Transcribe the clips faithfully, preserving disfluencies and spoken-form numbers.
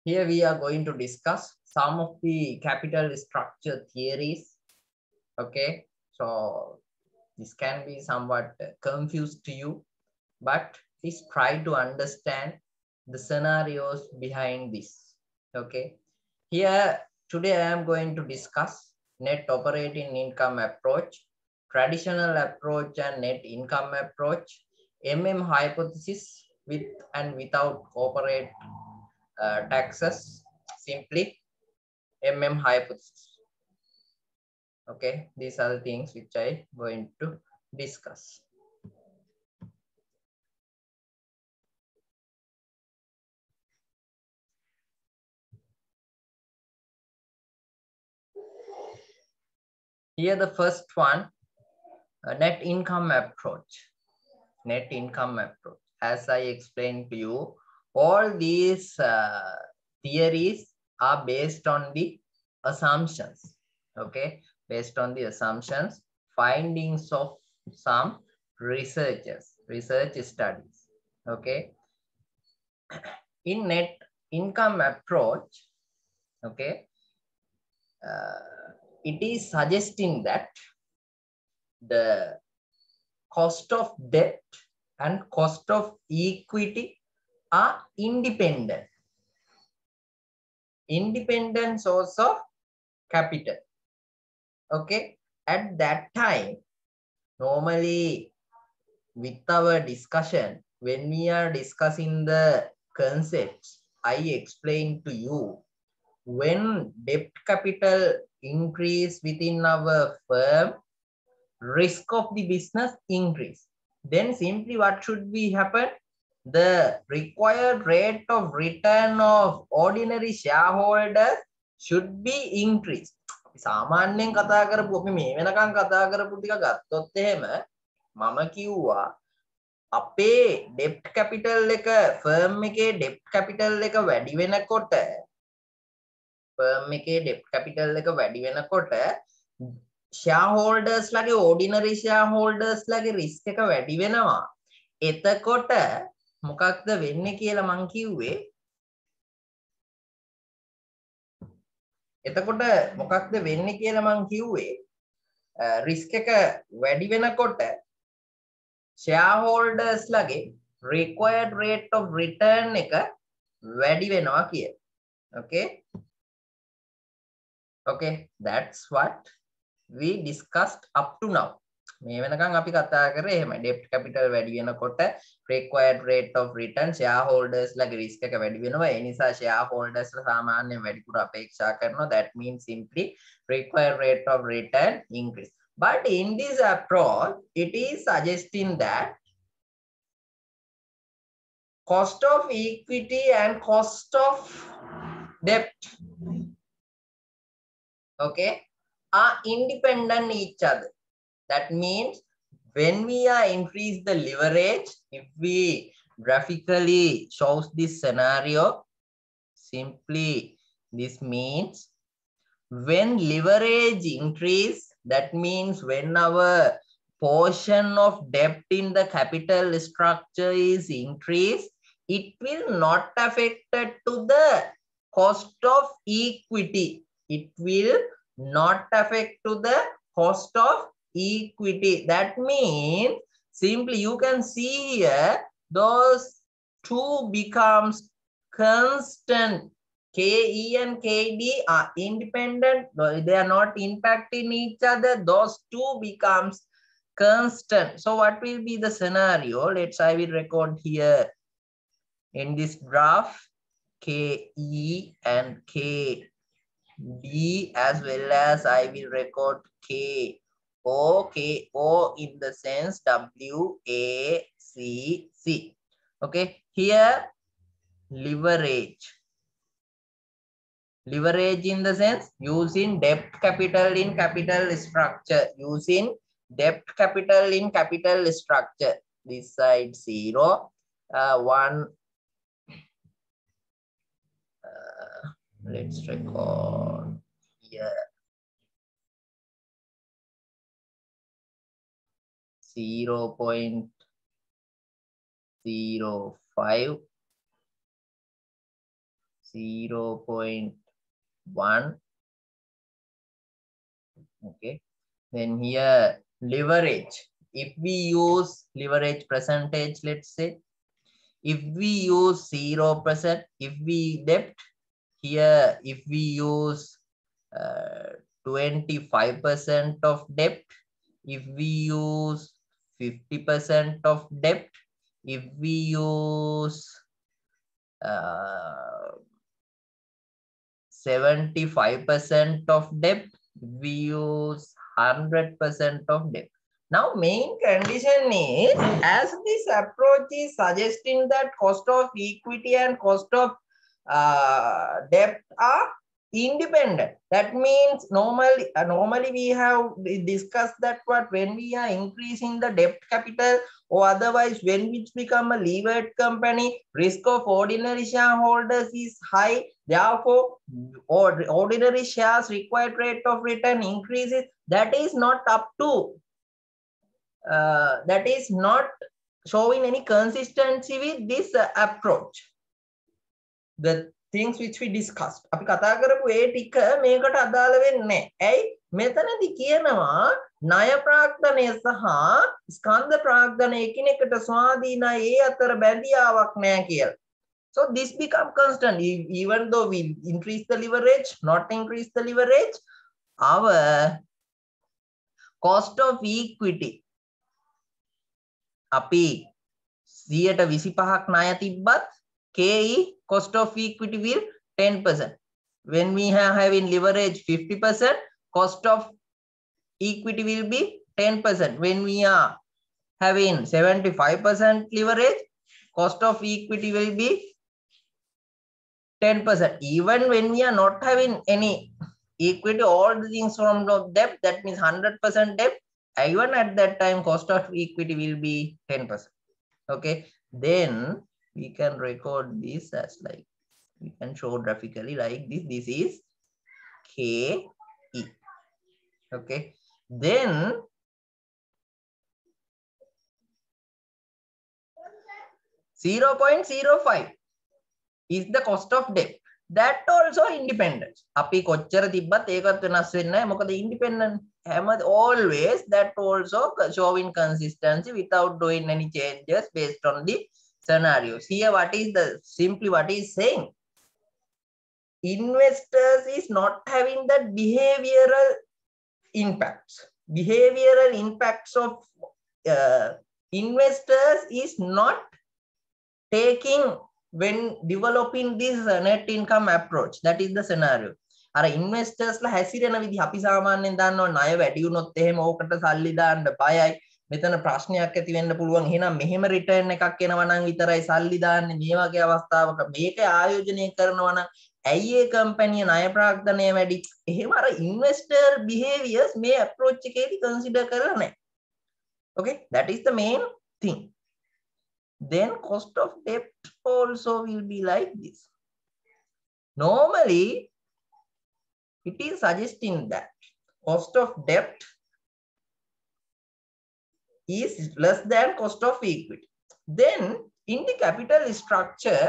Here we are going to discuss some of the capital structure theories. Okay, so this can be somewhat confused to you, but please try to understand the scenarios behind this. Okay, here today I am going to discuss net operating income approach, traditional approach and net income approach, M M hypothesis with and without corporate uh, taxes, simply M M hypothesis. Okay, these are the things which I going to discuss. Here the first one, a net income approach. Net income approach. As I explained to you, all these uh, theories are based on the assumptions. Okay, based on the assumptions, findings of some researchers, research studies. Okay, in net income approach, okay, uh, it is suggesting that the cost of debt and cost of equity are independent. Independent source of capital. Okay, at that time, normally with our discussion, when we are discussing the concepts, I explained to you, when debt capital increase within our firm, risk of the business increase. Then simply what should be happen? The required rate of return of ordinary shareholders should be increased. සාමාන්‍යයෙන් කතා කරපු අපි මේ වෙනකන් කතා කරපු ටික ගත්තොත් එහෙම මම කිව්වා අපේ ඩෙප්ට් කැපිටල් එක ෆර්ම් එකේ ඩෙප්ට් කැපිටල් එක වැඩි වෙනකොට ෆර්ම් එකේ ඩෙප්ට් කැපිටල් එක වැඩි වෙනකොට shareholders ලගේ ordinary shareholders ලගේ risk එක වැඩි වෙනවා. එතකොට මොකක්ද වෙන්නේ කියලා මං කිව්වේ. එතකොට මොකක්ද වෙන්නේ කියලා මං කිව්වේ risk එක වැඩි වෙනකොට shareholders ලගේ required rate of return එක වැඩි වෙනවා කියලා. Okay? Okay, that's what we discussed up to now. මේ වෙනකන් අපි කතා කරේ එහෙමයි. debt capital වැඩි වෙනකොට required rate of return shareholders ලගේ risk එක වැඩි වෙනවා. ඒ නිසා shareholders ලා සාමාන්‍යයෙන් වැඩිපුර අපේක්ෂා කරනවා. That means simply required rate of return increase. But in this approach, it is suggesting that cost of equity and cost of debt, okay, are independent each other. That means when we are increase the leverage, if we graphically shows this scenario, simply this means when leverage increase, that means when our portion of debt in the capital structure is increased, it will not affected to the cost of equity. It will not affect to the cost of equity. That means simply you can see here those two becomes constant. K E and K D are independent. They are not impacting each other. Those two becomes constant. So what will be the scenario? Let's I will record here in this graph K E and K D, as well as I will record K O, K O in the sense W A C C. Okay, here leverage. Leverage in the sense using debt capital in capital structure. Using debt capital in capital structure. This side zero, uh, one. Uh, let's record here. zero point zero five, zero point one. Okay. Then here leverage. If we use leverage percentage, let's say, if we use zero percent, if we debt here, if we use uh, twenty-five percent of debt, if we use fifty percent of debt, if we use uh, seventy-five percent of debt, we use one hundred percent of debt. Now, main condition is, as this approach is suggesting that cost of equity and cost of uh, debt are independent. That means normally, uh, normally we have discussed that what when we are increasing the debt capital or otherwise when it's become a levered company, risk of ordinary shareholders is high. Therefore, or ordinary shares required rate of return increases. That is not up to, uh, that is not showing any consistency with this uh, approach. The things which we discussed. අපි කතා කරපු ඒ ටික මේකට අදාළ වෙන්නේ නැහැ. ඇයි? මෙතනදී කියනවා ණය ප්‍රාග්ධනය සහ ස්කන්ධ ප්‍රාග්ධනය එකිනෙකට ස්වාධීනයි, ඒ අතර බැඳියාවක් නැහැ කියලා. So this become constant. Even though we increase the leverage, not increase the leverage, our cost of equity අපි සියයට විසිපහක් ණය තිබ්බත් K E cost of equity will ten percent. When we are having leverage fifty percent, cost of equity will be ten percent. When we are having seventy-five percent leverage, cost of equity will be ten percent. Even when we are not having any equity, all the things from the debt, that means one hundred percent debt, even at that time, cost of equity will be ten percent. Okay, then we can record this as like, we can show graphically like this. This is K E. Okay, then zero point zero five is the cost of debt. That also independent. අපි කොච්චර තිබ්බත් ඒකත් වෙනස් වෙන්නේ නැහැ. මොකද independent. Always that also showing consistency without doing any changes based on the scenarios. Here, what is the simply what is saying? Investors is not having that behavioral impacts. Behavioral impacts of uh, investors is not taking when developing this net income approach. That is the scenario. අර investors ලා හැසිරෙන විදිහ අපි සාමාන්‍යයෙන් දන්නවා ණය වැඩි වුණොත් එහෙම ඕකට සල්ලි දාන්න බයයි. මෙතන ප්‍රශ්නයක් ඇති වෙන්න පුළුවන්. එහෙනම් මෙහෙම රිටර්න් එකක් එනවා නම් විතරයි සල්ලි දාන්නේ. මේ වගේ අවස්ථාවක මේක ආයෝජනය කරනවා නම් ඇයි ඒ කම්පැනි ණය ප්‍රාග්ධනය වැඩි? එහෙම අර investor behaviors මේ approach එකේදී consider කරලා නැහැ. Okay, that is the main thing. Then cost of debt also will be like this. Normally, it is suggesting that cost of debt is less than cost of equity. Then in the capital structure,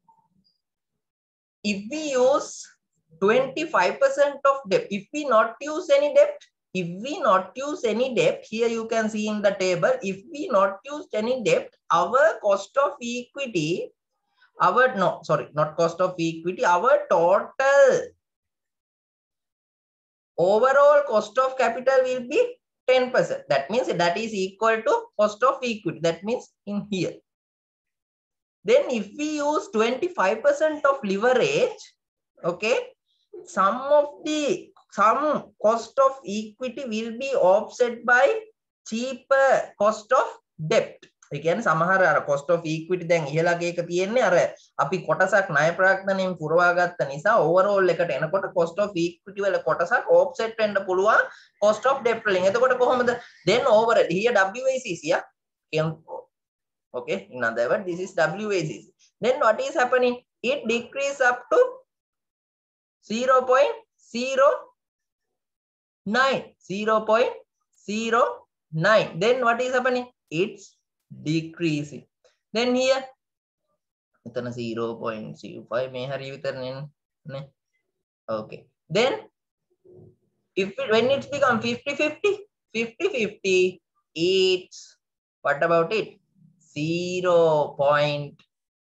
if we use twenty-five percent of debt, if we not use any debt, if we not use any debt, here you can see in the table, if we not use any debt, our cost of equity, our, no, sorry, not cost of equity, our total overall cost of capital will be ten percent. That means that is equal to cost of equity. That means in here. Then if we use twenty-five percent of leverage, okay, some of the, some cost of equity will be offset by cheaper cost of debt. ඒ කියන්නේ සමහර අර cost of equity දැන් ඉහළගේ එක තියෙන්නේ අර අපි කොටසක් ණය ප්‍රාග්ධනයෙන් පුරවා ගත්ත නිසා overall එකට එනකොට cost of equity වල කොටසක් offset වෙන්න පුළුවන් cost of debt වලින්. එතකොට කොහොමද? Then overall here W A C C, yeah? Okay, in other words, this is W A C C. Then what is happening? It decrease up to zero point zero nine. zero point zero nine. Then what is happening? It's decreasing. Then here zero point zero five මේ හරිය විතරනේ. Okay. Then if it, when it's become fifty fifty, fifty fifty, it's what about it? zero point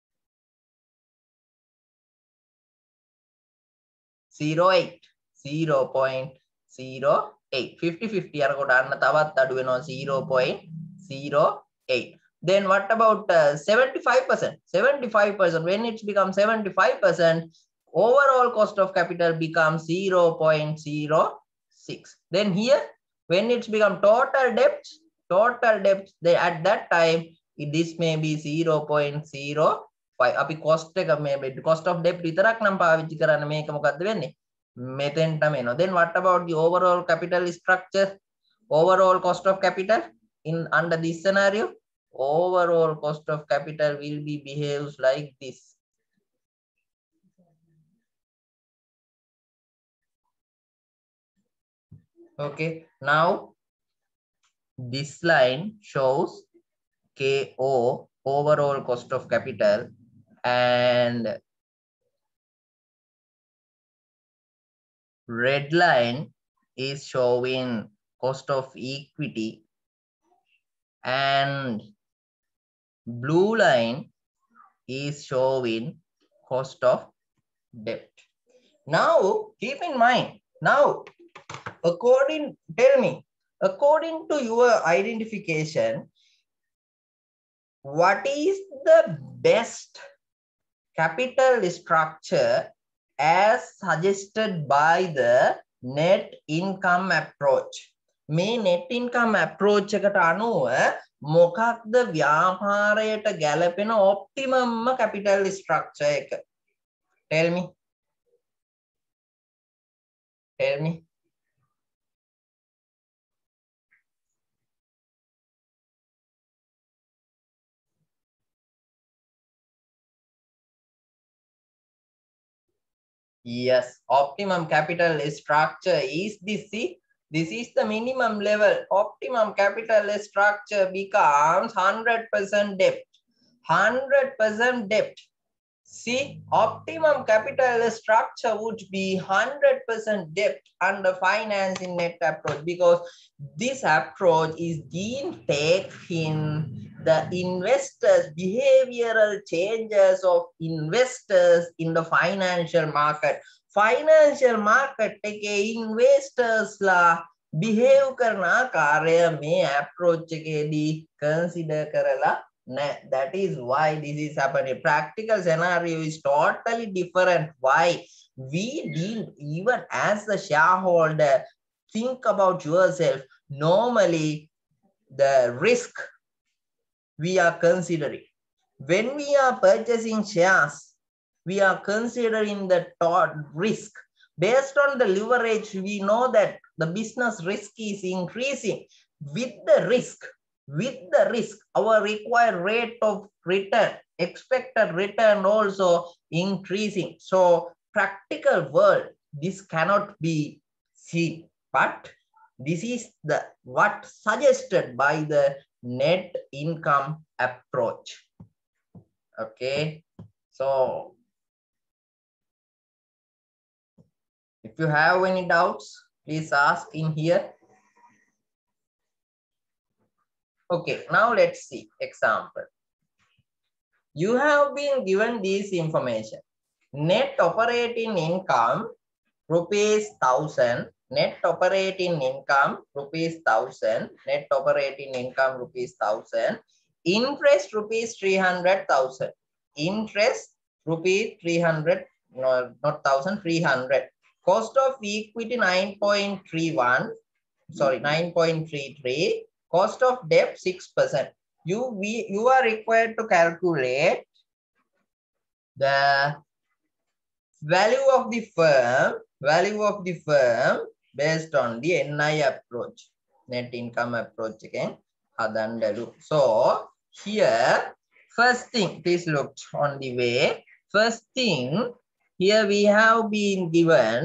zero eight. zero point zero eight. fifty fifty අරකට අන්න තවත් අඩු වෙනවා zero point zero eight. Then what about uh, seventy-five percent? seventy-five percent, when it's become seventy-five percent, overall cost of capital becomes zero point zero six. Then here, when it's become total debt, total debt, they, at that time, this may be zero point zero five. අපි cost එක මේ cost of debt විතරක් නම් පාවිච්චි කරන්න මේක මොකද්ද වෙන්නේ? මෙතෙන්ටම එනවා. Then what about the overall capital structure? Overall cost of capital in under this scenario? Overall cost of capital will be behaves like this. Okay, now this line shows K O, overall cost of capital, and red line is showing cost of equity, and blue line is showing cost of debt. Now keep in mind, now according, tell me, according to your identification, what is the best capital structure as suggested by the net income approach? මේ net income approach එකට අනුව මොකක්ද ව්‍යාපාරයට ගැලපෙන optimum capital structure එක? Tell me. Tell me. Yes, optimum capital structure is this. See, this is the minimum level. Optimum capital structure becomes one hundred percent debt. one hundred percent debt. See, optimum capital structure would be one hundred percent debt under financing net approach, because this approach is deemed taking the investors, behavioral changes of investors in the financial market. Financial market එකේ investors ලා behave කරන ආකාරය මේ approach එකේදී consider කරලා නැහැ. That is why this is happening. Practical scenario is totally different. Why? We didn't even as a shareholder think about yourself. Normally, the risk we are considering. When we are purchasing shares, we are considering the risk. Based on the leverage, we know that the business risk is increasing. With the risk, with the risk, our required rate of return, expected return also increasing. So practical world, this cannot be seen, but this is the what suggested by the net income approach. Okay, so if you have any doubts, please ask in here. Okay, now let's see example. You have been given this information. Net operating income rupees thousand. Net operating income rupees thousand. Net operating income rupees thousand. Interest rupees three hundred thousand. Interest rupees three hundred, no, not thousand, three hundred. Cost of equity nine point three one. Sorry, nine point three three. Cost of debt six percent. You we you are required to calculate the value of the firm, value of the firm based on the N I approach, net income approach again. So here, first thing, please look on the way. First thing, here we have been given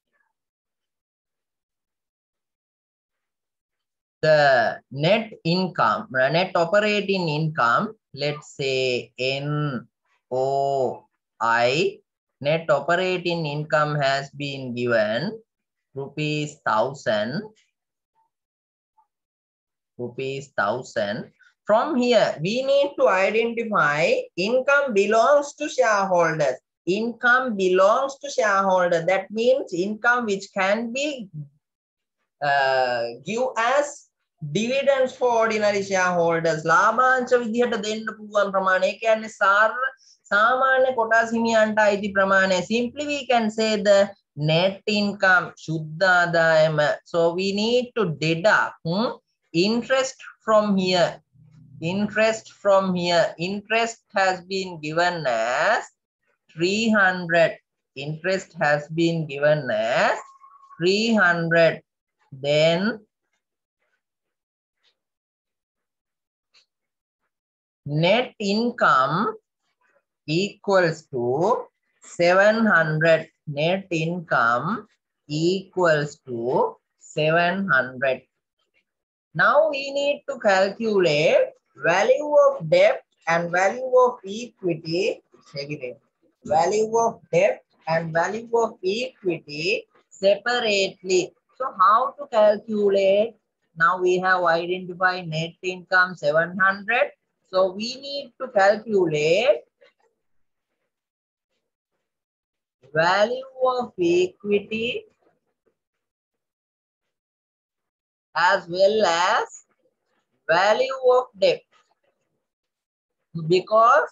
the net income, net operating income, let's say N O I, net operating income has been given rupees thousand, rupees thousand. From here, we need to identify income belongs to shareholders. Income belongs to shareholder. That means income which can be uh, give as dividends for ordinary shareholders. ලාභාංශ විදිහට දෙන්න පුළුවන් ප්‍රමාණය. ඒ කියන්නේ සාර සාමාන්‍ය කොටස් හිමියන්ට අයිති ප්‍රමාණය. Simply we can say the net income, සුද්ධ ආදායම. So we need to deduct hmm, interest from here. Interest from here. Interest has been given as three hundred. Interest has been given as three hundred. Then net income equals to seven hundred. Net income equals to seven hundred. Now we need to calculate value of debt and value of equity. Value of debt and value of equity separately. So how to calculate? Now we have identified net income seven hundred. So we need to calculate value of equity as well as value of debt. Because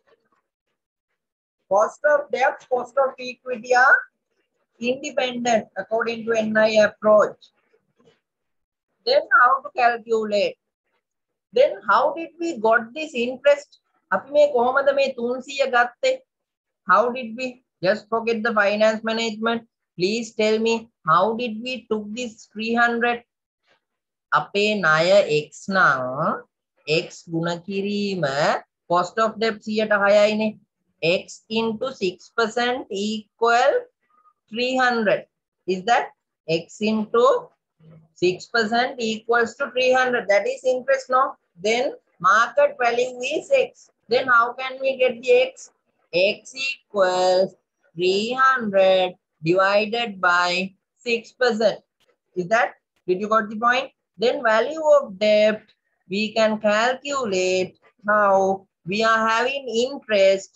cost of debt, cost of equity are independent according to N I approach. Then how to calculate? Then how did we got this interest? අපි මේ කොහොමද මේ තුන්සිය ගත්තේ? How did we? Just forget the finance management. Please tell me, how did we took this three hundred? අපේ ණය X නම් X ගුණ කිරීම cost of debt one hundred six නේ. X into six percent equal three hundred. Is that X into six percent equals to three hundred? That is interest, no? Then market value is X. Then how can we get the X? X equals three hundred divided by six percent. Is that? Did you got the point? Then value of debt, we can calculate how we are having interest.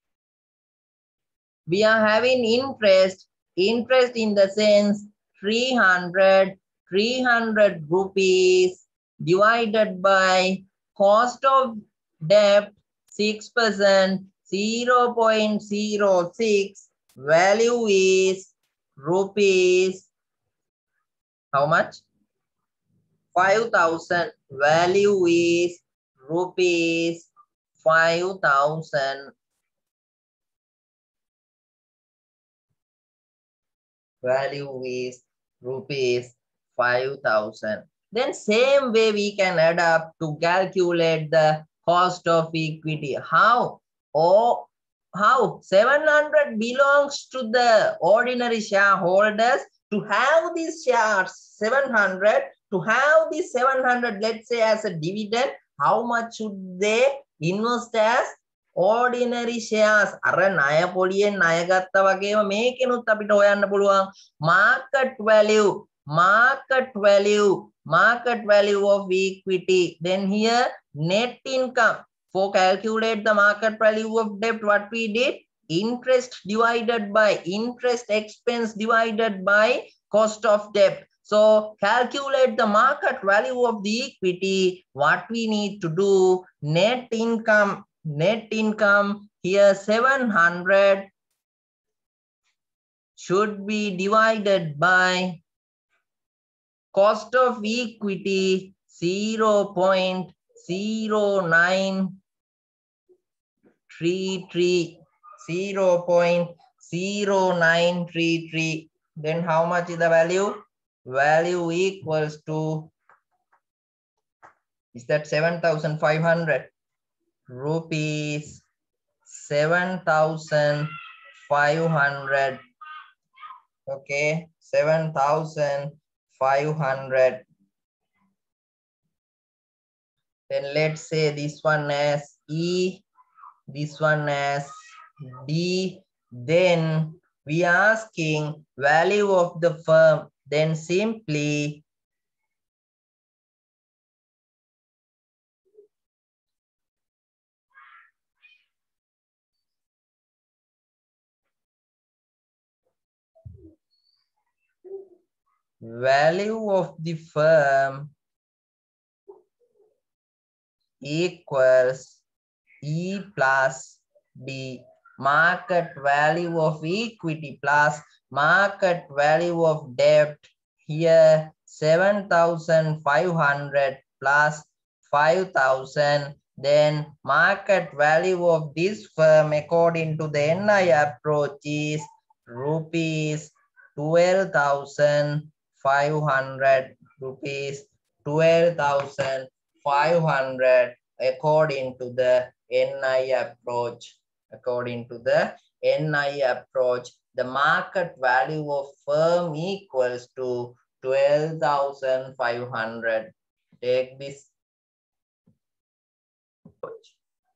We are having interest. Interest in the sense three hundred, three hundred rupees divided by cost of debt six percent, zero point zero six, value is rupees, how much? five thousand. Value is rupees five thousand. Value is rupees five thousand. Then same way we can add up to calculate the cost of equity. How? Oh, how? seven hundred belongs to the ordinary shareholders. To have these shares, seven hundred, to have this seven hundred, let's say as a dividend, how much should they invest as ordinary shares? අර ණය පොලියෙන් ණය ගත්තා වගේම මේකෙනුත් අපිට හොයන්න පුළුවන් market value, market value, market value of equity. Then here net income. For calculate the market value of debt, what we did? Interest divided by interest expense divided by cost of debt. So calculate the market value of the equity. What we need to do? Net income. Net income here seven hundred should be divided by cost of equity zero point zero nine three three. zero point zero nine three three. Then how much is the value? Value equals to, is that seven thousand five hundred? Rupees seven thousand five hundred. Okay, seven thousand five hundred. Then let's say this one as E, this one as D. Then we asking value of the firm. Then simply value of the firm equals E plus D. Market value of equity plus market value of debt. Here seven thousand five hundred plus five thousand. Then market value of this firm according to the N I approach is rupees twelve thousand five hundred, rupees twelve thousand five hundred according to the N I approach. According to the N I approach, the market value of firm equals to twelve thousand five hundred. Take this approach.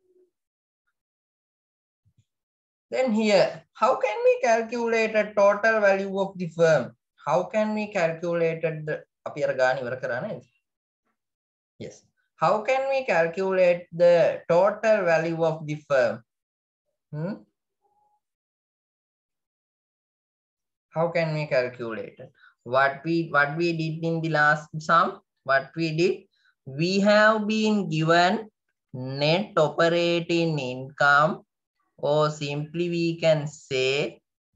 Then here, how can we calculate a total value of the firm? How can we calculate the yes. How can we calculate the total value of the firm? Hmm? How can we calculate it? What we what we did in the last sum? What we did? We have been given net operating income, or simply we can say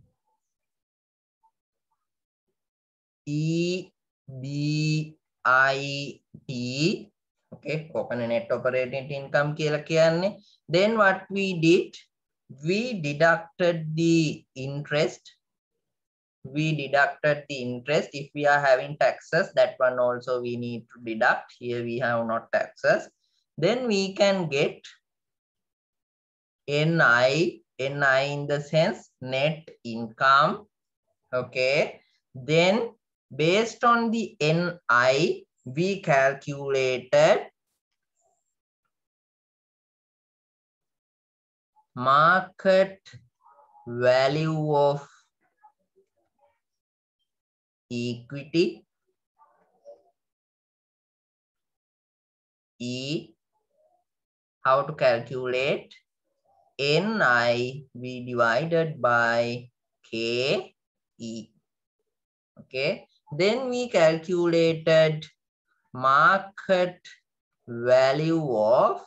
E B I T. Okay, open a net operating income. Then what we did? We deducted the interest. We deducted the interest. If we are having taxes, that one also we need to deduct. Here we have not taxes. Then we can get N I, N I in the sense net income. Okay. Then based on the N I, we calculated market value of equity, E. How to calculate? N I we divided by K E. Okay. Then we calculated market value of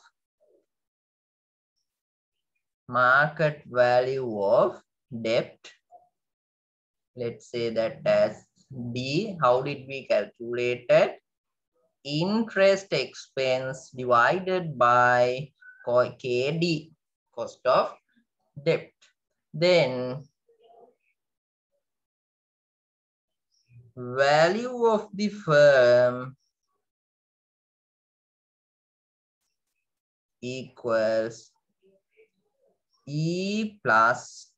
market value of debt. Let's say that as D. How did we calculate it? Interest expense divided by K D, cost of debt. Then value of the firm equals E plus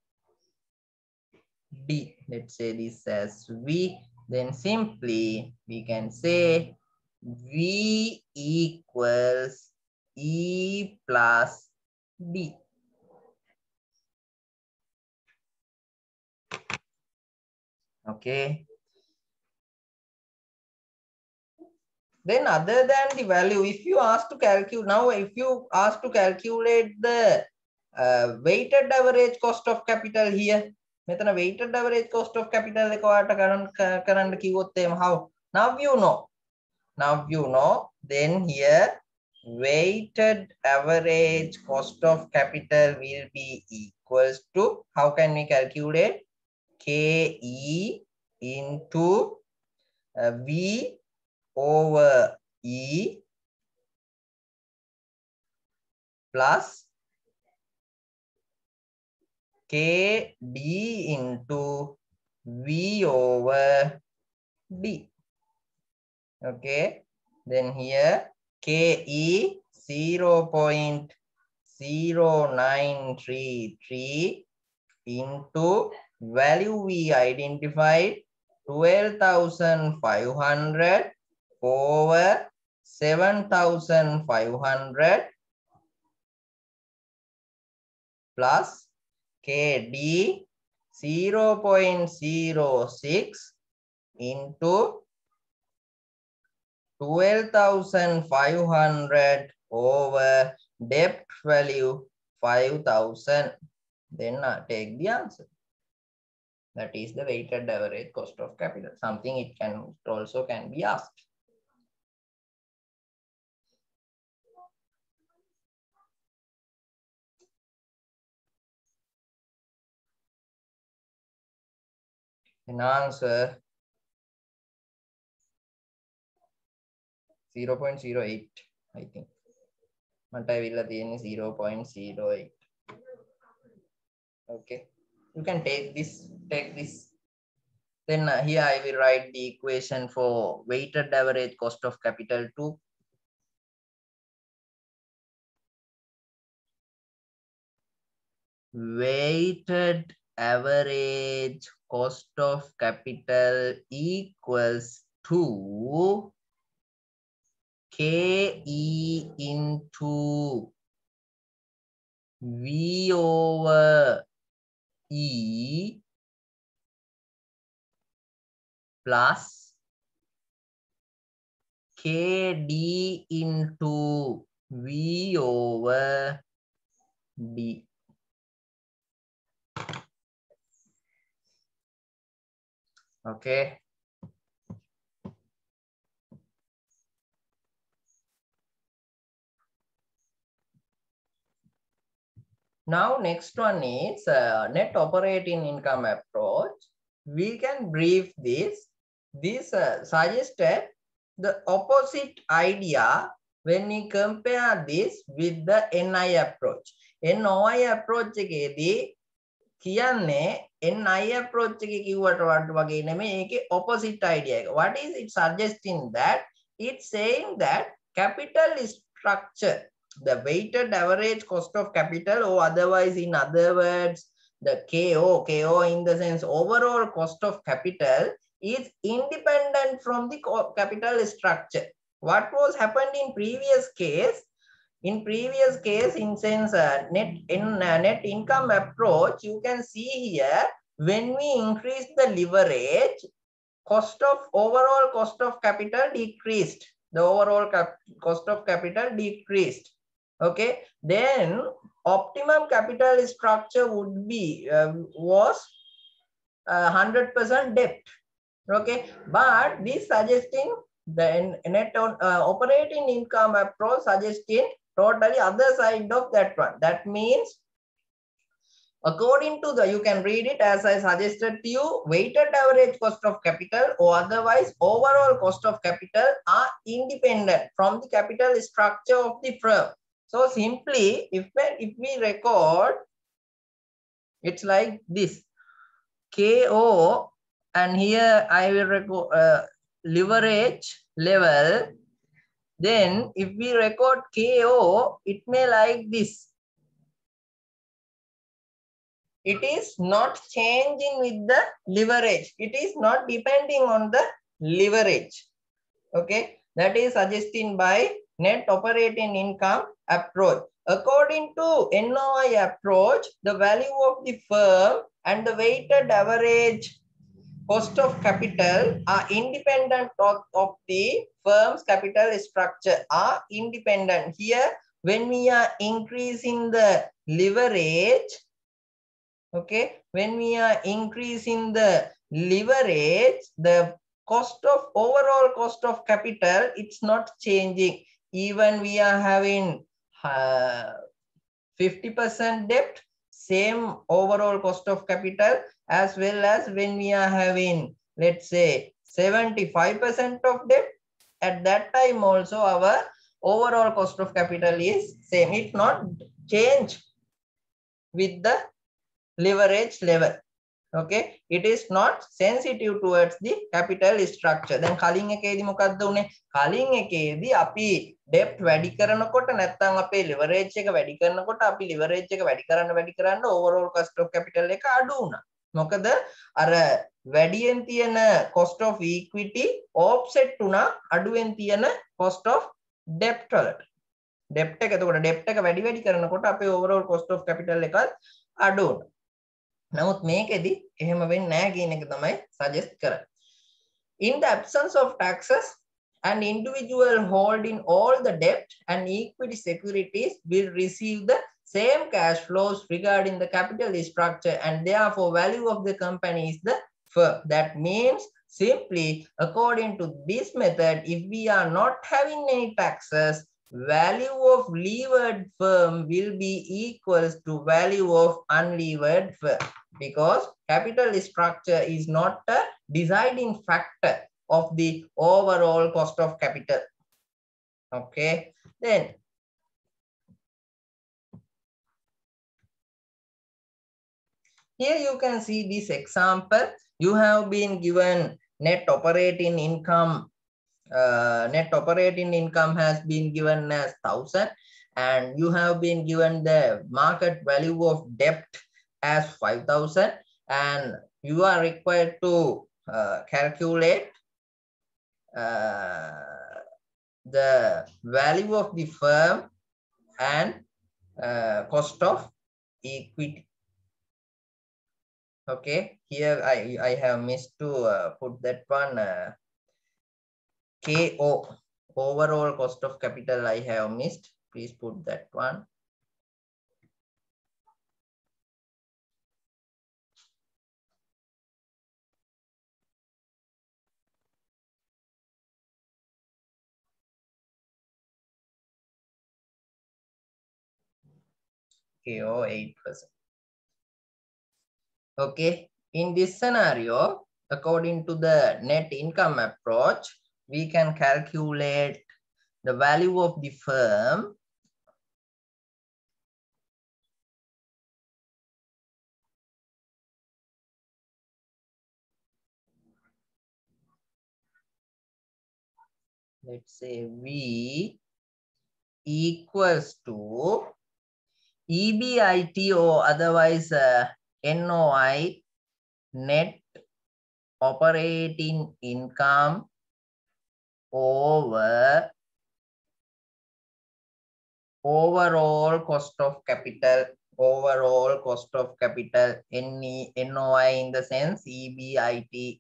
D. Let's say this as V. Then simply we can say V equals E plus D. Okay. Then other than the value, if you ask to calculate, now if you ask to calculate the uh, weighted average cost of capital here, මෙතන weighted average cost of capital එක ඔයාලට කරන්න කිව්වොත් එහෙම how? Now you know. Now you know. Then here weighted average cost of capital will be equals to, how can we calculate? K E into uh, V over E plus K D into V over D. Okay. Then here K E zero point zero nine three three into value we identified twelve thousand five hundred over seven thousand five hundred plus K D zero point zero six into twelve thousand five hundred over debt value five thousand. Then uh, take the answer. That is the weighted average cost of capital. Something it can also can be asked. An answer zero point zero eight, I think. But I will again zero point zero eight. Okay. You can take this, take this. Then uh, here I will write the equation for weighted average cost of capital two. Weighted average cost of capital equals to K E into V over E plus K D into V over D. Okay. Now, next one is uh, net operating income approach. We can brief this. This uh, suggested the opposite idea when we compare this with the N I approach. N O I approach එකේදී කියන්නේ N I approach එක කිව්වට වගේ නෙමෙයි ඒකේ opposite idea එක. What is it suggesting that? It's saying that capital structure, the weighted average cost of capital, or otherwise in other words, the K O, K O in the sense overall cost of capital is independent from the capital structure. What was happened in previous case? In previous case, in sense uh, net in uh, net income approach, you can see here when we increase the leverage, cost of overall cost of capital decreased. The overall cap cost of capital decreased. Okay, then optimum capital structure would be uh, was one hundred percent debt. Okay, but this suggesting the net on, uh, operating income approach suggesting totally other side of that one. That means according to the, you can read it as I suggested to you, weighted average cost of capital or otherwise overall cost of capital are independent from the capital structure of the firm. So simply, if we, if we record, it's like this, K O, and here I will record uh, leverage level. Then if we record K O, it may like this. It is not changing with the leverage. It is not depending on the leverage. Okay, that is suggested by net operating income approach. According to N O I approach, the value of the firm and the weighted average cost of capital are independent of, of the firm's capital structure, are independent. Here, when we are increasing the leverage, okay, when we are increasing the leverage, the cost of overall cost of capital, it's not changing. Even we are having uh, fifty percent debt, same overall cost of capital, as well as when we are having, let's say, seventy-five percent of debt, at that time also our overall cost of capital is same. It not change with the leverage level. Okay, it is not sensitive towards the capital structure. Then කලින් එකේදී මොකද්ද උනේ? කලින් එකේදී අපි debt වැඩි කරනකොට නැත්නම් අපේ leverage එක වැඩි කරනකොට අපි leverage එක වැඩි කරන්න වැඩි කරන්න overall cost of capital එක අඩු වුණා. මොකද අර වැඩියෙන් තියෙන cost of equity offset වුණා අඩුවෙන් තියෙන cost of debt වලට. debt එක එතකොට debt එක වැඩි වැඩි කරනකොට අපේ overall cost of capital එකත් අඩු වුණා. නමුත් මේකෙදි එහෙම වෙන්නේ නැහැ කියන එක තමයි suggest කරන්නේ. In the absence of taxes, an individual holding all the debt and equity securities will receive the same cash flows regarding the capital structure, and therefore value of the company is the firm. That means simply according to this method, if we are not having any taxes, value of levered firm will be equals to value of unlevered firm, because capital structure is not a deciding factor of the overall cost of capital. Okay, then here you can see this example. You have been given net operating income. Uh, net operating income has been given as thousand, and you have been given the market value of debt as five thousand, and you are required to uh, calculate uh, the value of the firm and uh, cost of equity. Okay, here I, I have missed to uh, put that one uh, K O, overall cost of capital, I have missed. Please put that one. K O eight percent. Okay, in this scenario, according to the net income approach, we can calculate the value of the firm let's say V equals to E B I T or otherwise uh, N O I, net operating income over overall cost of capital, overall cost of capital, N E, N O I in the sense E B I T.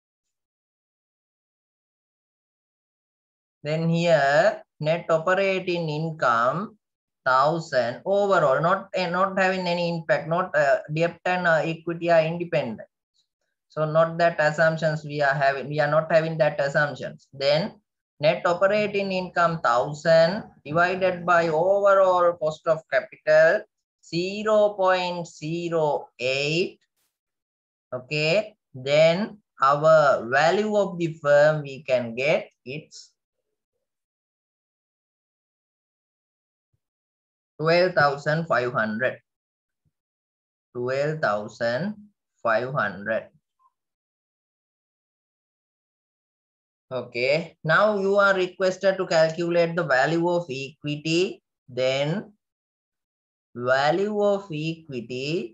Then here net operating income thousand overall, not uh, not having any impact, not uh, debt and uh, equity are independent. So not that assumptions we are having, we are not having that assumptions. Then net operating income thousand divided by overall cost of capital zero point zero eight. Okay, then our value of the firm we can get it's twelve thousand five hundred. twelve thousand five hundred. Okay, now you are requested to calculate the value of equity. Then value of equity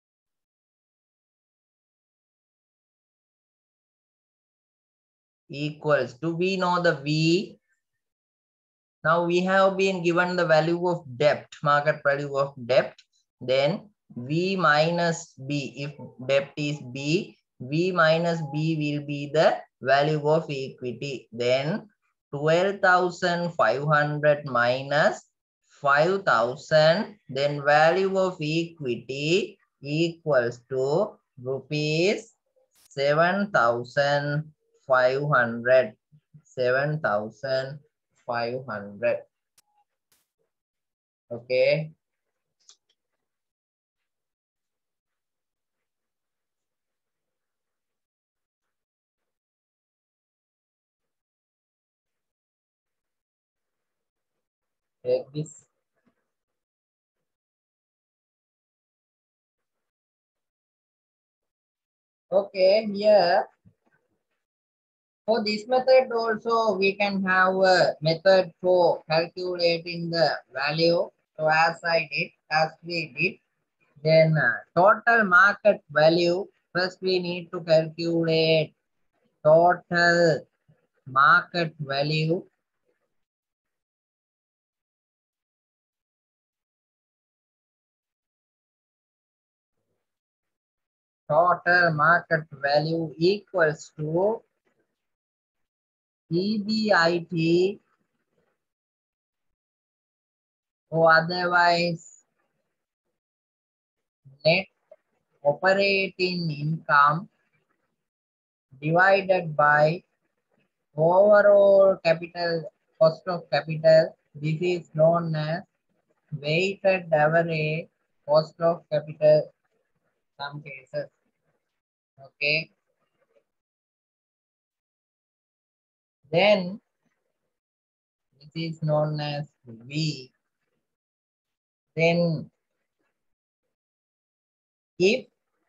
equals to, we know the V. Now we have been given the value of debt, market value of debt. Then V minus B, if debt is B, V minus B will be the value of equity. Then twelve thousand five hundred minus five thousand, then value of equity equals to rupees seven thousand five hundred. seven thousand five hundred. Okay. Take this. Okay, here for this method also we can have a method for calculating the value. So as I did, as we did, then uh, total market value. First we need to calculate total market value. total market value equals to E B I T or otherwise net operating income divided by overall capital cost of capital. This is known as weighted average cost of capital some cases. Okay. Then this is known as V. Then if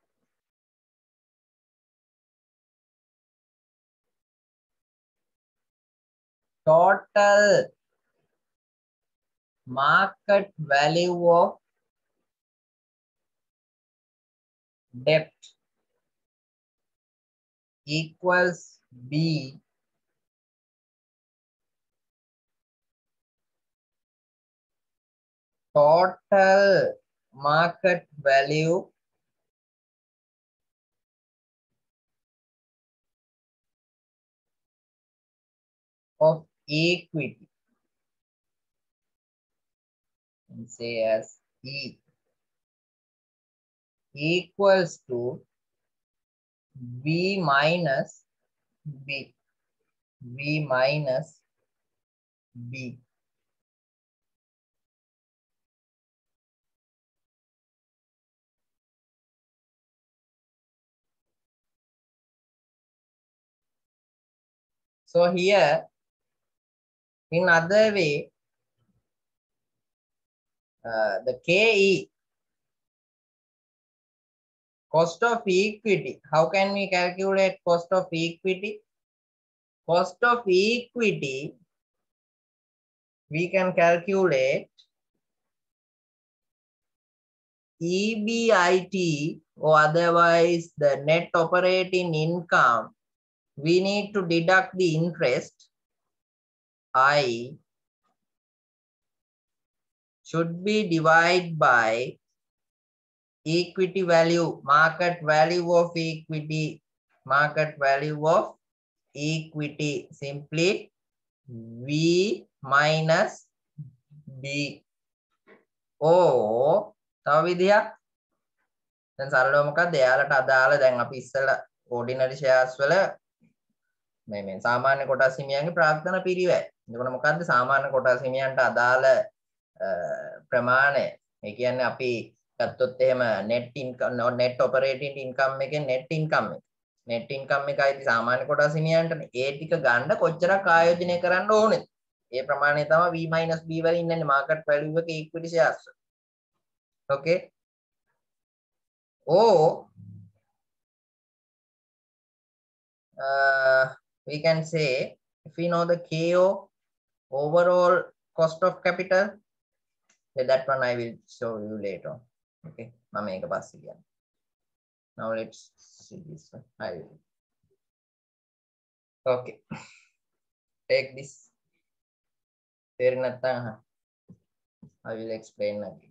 total market value of debt equals B, total market value of equity, and say as E, equals to V minus B, V minus B. So here, in other way, uh, the K E, cost of equity. How can we calculate cost of equity? Cost of equity, we can calculate E B I T or otherwise the net operating income. We need to deduct the interest. I should be divided by equity value, market value of equity, market value of equity, simply V minus B. Oh, තව විදියක්. දැන් සරලව මොකක්ද? එයාලට අදාළ දැන් අපි ඉස්සෙල්ලා ordinary shares වල මේ මේ සාමාන්‍ය කොටස් හිමියන්ගේ ප්‍රාර්ථනා පිරිවැය. එතකොට මොකද්ද සාමාන්‍ය කොටස් හිමියන්ට අදාළ ප්‍රමාණය? ඒ කියන්නේ අපි ගත්තොත් එහෙම net income net operating income එකෙන් net income එක. net income එකයි සාමාන්‍ය කොටස් හිමියන්ටනේ. ඒ ටික ගන්න කොච්චරක් ආයෝජනය කරන්න ඕනේද? ඒ ප්‍රමාණය තමයි V minus B වලින් ඉන්නේ market value එක equity shares. Okay. Or uh, we can say if we know the K O, overall cost of capital, then that one I will show you later. Okay. Now let's see this one. I will. Okay. Take this. I will explain again.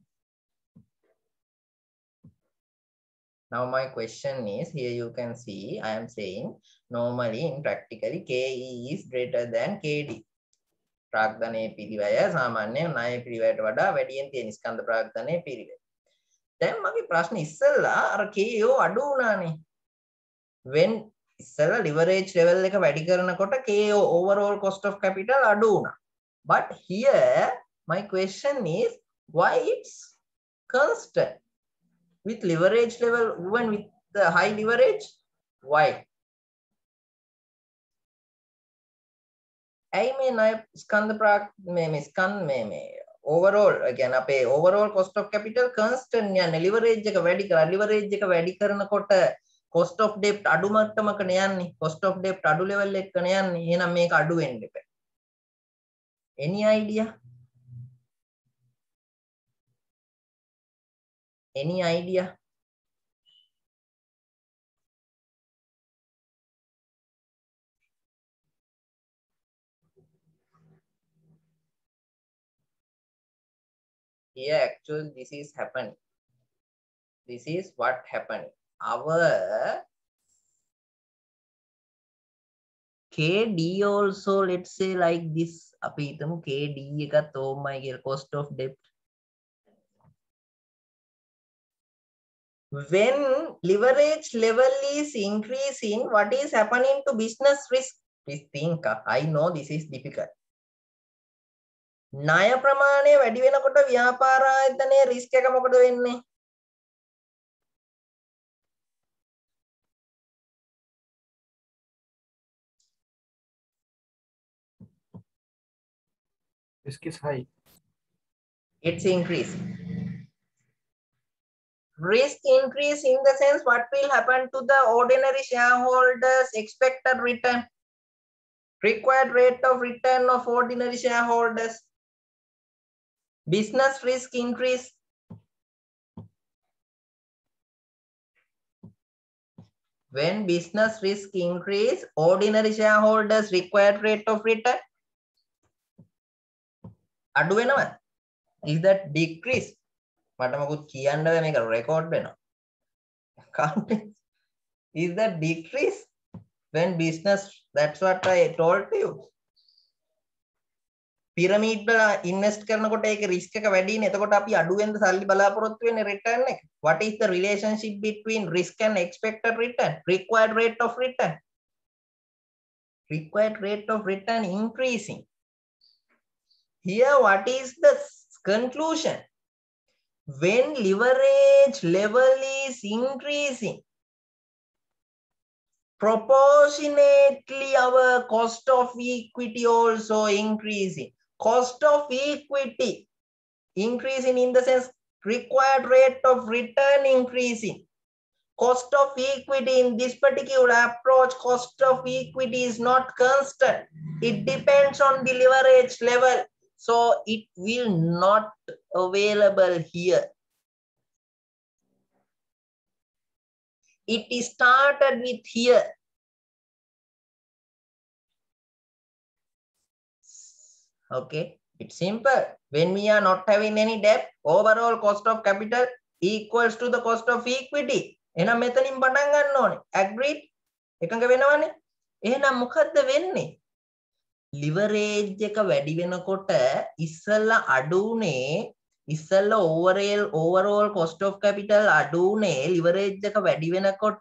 Now my question is, here you can see I am saying normally in practically K E is greater than K D. ප්‍රාග්ධනයේ පිරිවැය සාමාන්‍ය ණය පිරිවැයට වඩා වැඩියෙන් තියෙන ස්කන්ධ ප්‍රාග්ධනයේ පිරිවැය. දැන් මගේ ප්‍රශ්නේ ඉස්සෙල්ලා අර K O අඩු වුණානේ. when ඉස්සෙල්ලා leverage level එක වැඩි කරනකොට K O overall cost of capital අඩු වුණා. But here my question is why it's constant with leverage level even with the high leverage? Why? ඇයි මේ ණය ස්කන්ධ ප්‍රාග් මේ මේ ස්කන්ධ මේ මේ overall again අපේ overall cost of capital constant යන්නේ leverage එක වැඩි කරලා leverage එක වැඩි කරනකොට cost of debt අඩු මට්ටමකනේ යන්නේ cost of debt අඩු level එකකනේ යන්නේ එහෙනම් මේක අඩු වෙන්න එපා. Any idea? Any idea? Here actually this is happening. This is what happened. our K D also, let's say like this. අපි හිතමු K D එකත් ඕමයි කියලා, cost of debt. When leverage level is increasing, what is happening to business risk? Please think. I know this is difficult. ණය ප්‍රමාණය වැඩි වෙනකොට ව්‍යාපාර ආයතනයේ risk එක මොකද වෙන්නේ? Risk is high. It's increasing. Risk increase in the sense, what will happen to the ordinary shareholders' expected return? Required rate of return of ordinary shareholders. Business risk increase. When business risk increase, ordinary shareholders' required rate of return අඩු වෙනවද? Is that decrease? මට මොකුත් කියන්න බෑ, මේක record වෙනවා. Is that decrease when business? That's what I told you. Pyramid වල invest කරනකොට ඒක risk එක වැඩිනේ. එතකොට අපි අඩුවෙන්ද සල්ලි බලාපොරොත්තු වෙන්නේ return එක. What is the relationship between risk and expected return? Required rate of return. Required rate of return increasing. Here, what is the conclusion? When leverage level is increasing, proportionately our cost of equity also increasing. Cost of equity increasing in the sense required rate of return increasing. Cost of equity in this particular approach, cost of equity is not constant. It depends on the leverage level. So it will not available here. It is started with here. Okay, it's simple. When we are not having any debt, overall cost of capital equals to the cost of equity. එහෙනම් මෙතනින් පටන් ගන්න ඕනේ. Agreed? එකඟ වෙනවනේ? එහෙනම් මොකද්ද වෙන්නේ? Leverage එක වැඩි වෙනකොට ඉස්සෙල්ලා අඩු උනේ, ඉස්සෙල්ලා overall overall cost of capital අඩු උනේ leverage එක වැඩි වෙනකොට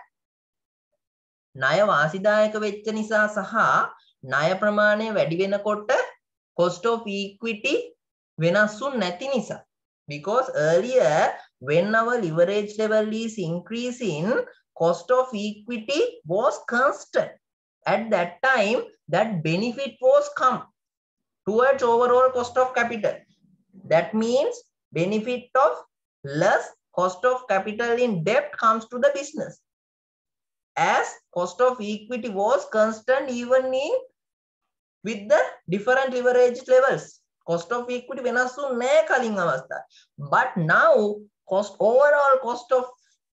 ණය වාසිදායක වෙච්ච නිසා සහ ණය ප්‍රමාණය වැඩි වෙනකොට cost of equity වෙනස් වුනේ නැති නිසා. Because earlier when our leverage level is increasing, cost of equity was constant. At that time, that benefit was come towards overall cost of capital. That means benefit of less cost of capital in debt comes to the business. As cost of equity was constant even in with the different leverage levels. Cost of equity වෙනස් වුනේ නැහැ කලින් අවස්ථාවේ. But now cost overall cost of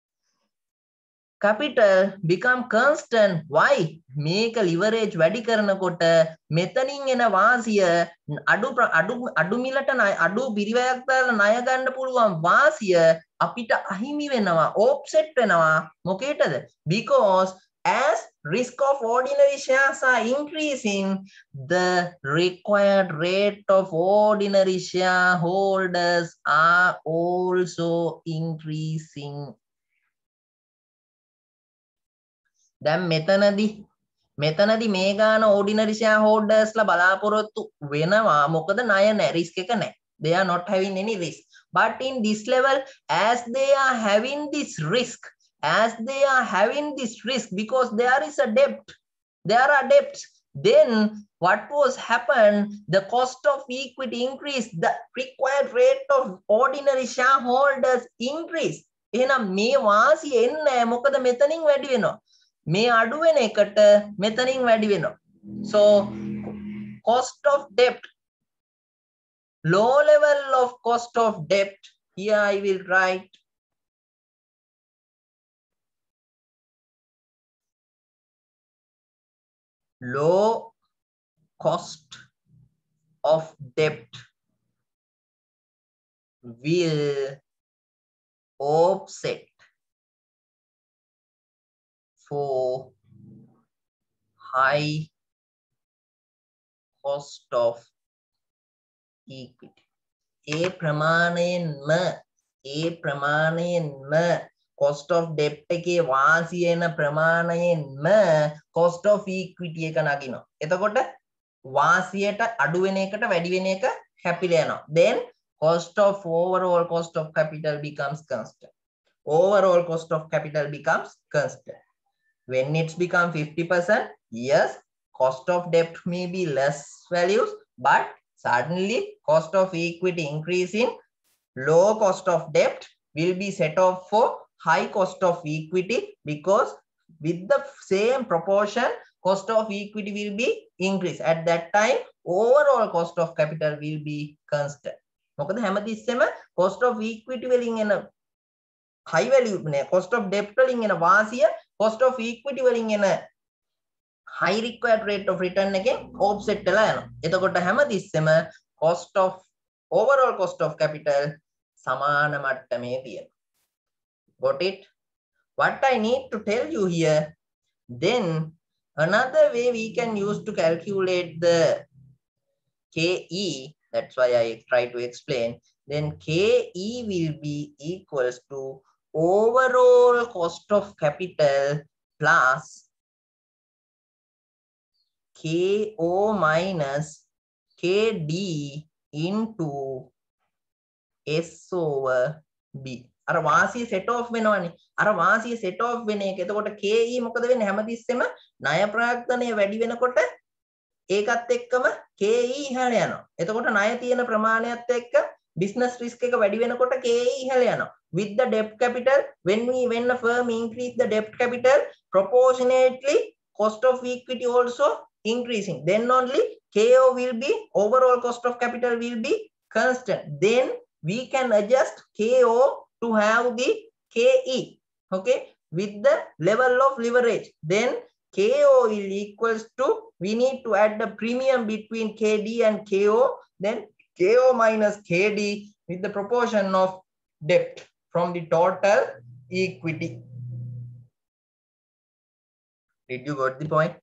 capital become constant. Why? මේක leverage වැඩි කරනකොට මෙතනින් එන වාසිය අඩු අඩු අඩු මිලට අඩු පිරිවැයක් දාලා ණය ගන්න පුළුවන් වාසිය අපිට අහිමි වෙනවා, offset වෙනවා. මොකේටද? Because as risk of ordinary shares are increasing, the required rate of ordinary shareholders are also increasing. දැන් මෙතනදී මෙතනදී මේ ගාන ordinary shareholders ලා බලාපොරොත්තු වෙනවා. මොකද ණය නැහැ, risk එක නැහැ. They are not having any risk. But in this level, as they are having this risk, as they are having this risk because there is a debt, there are debts, then what was happened? The cost of equity increase, the required rate of ordinary shareholders increase. එහෙනම් මේ වාසිය එන්නේ මොකද මෙතනින් වැඩි වෙනවා. මේ අඩු වෙන එකට මෙතනින් වැඩි වෙනවා. So cost of debt, low level of cost of debt, here I will write low cost of debt will offset for high cost of equity. A ප්‍රමාණයෙන්ම A ප්‍රමාණයෙන්ම cost of debt එකේ වාසිය එන ප්‍රමාණයෙන්ම cost of equity එක නගිනවා. එතකොට වාසියට අඩු වෙන එකට වැඩි වෙන එක හැපිලා යනවා. Then cost of overall cost of capital becomes constant. Overall cost of capital becomes constant. When it's become fifty percent, yes, cost of debt may be less values, but suddenly cost of equity increasing, low cost of debt will be set off for high cost of equity, because with the same proportion cost of equity will be increased. At that time overall cost of capital will be constant. මොකද හැමතිස්සෙම cost of equity වලින් එන high value නේ cost of debt වලින් එන වාසිය cost of equity වලින් එන high required rate of return එකෙන් offset වෙලා යනවා. එතකොට හැමතිස්සෙම cost of overall cost of capital සමාන මට්ටමේ තියෙනවා. Got it? What I need to tell you here, then another way we can use to calculate the K E, that's why I try to explain, then K E will be equals to overall cost of capital plus K O minus K D into S over B. අර වාසිය set off වෙනවනේ. අර වාසිය set off වෙන එක. එතකොට K E මොකද වෙන්නේ? හැමතිස්සෙම ණය ප්‍රාග්ධනය වැඩි වෙනකොට ඒකත් එක්කම K E ඉහළ යනවා. එතකොට ණය තියෙන ප්‍රමාණයත් එක්ක business risk එක වැඩි වෙනකොට K E ඉහළ යනවා. With the debt capital, when we when a firm increase the debt capital, proportionately cost of equity also increasing. Then only K O will be, overall cost of capital will be constant. Then we can adjust K O to have the K E, okay, with the level of leverage. Then K O will equals to, we need to add the premium between K D and K O, then K O minus K D with the proportion of debt from the total equity. Did you got the point?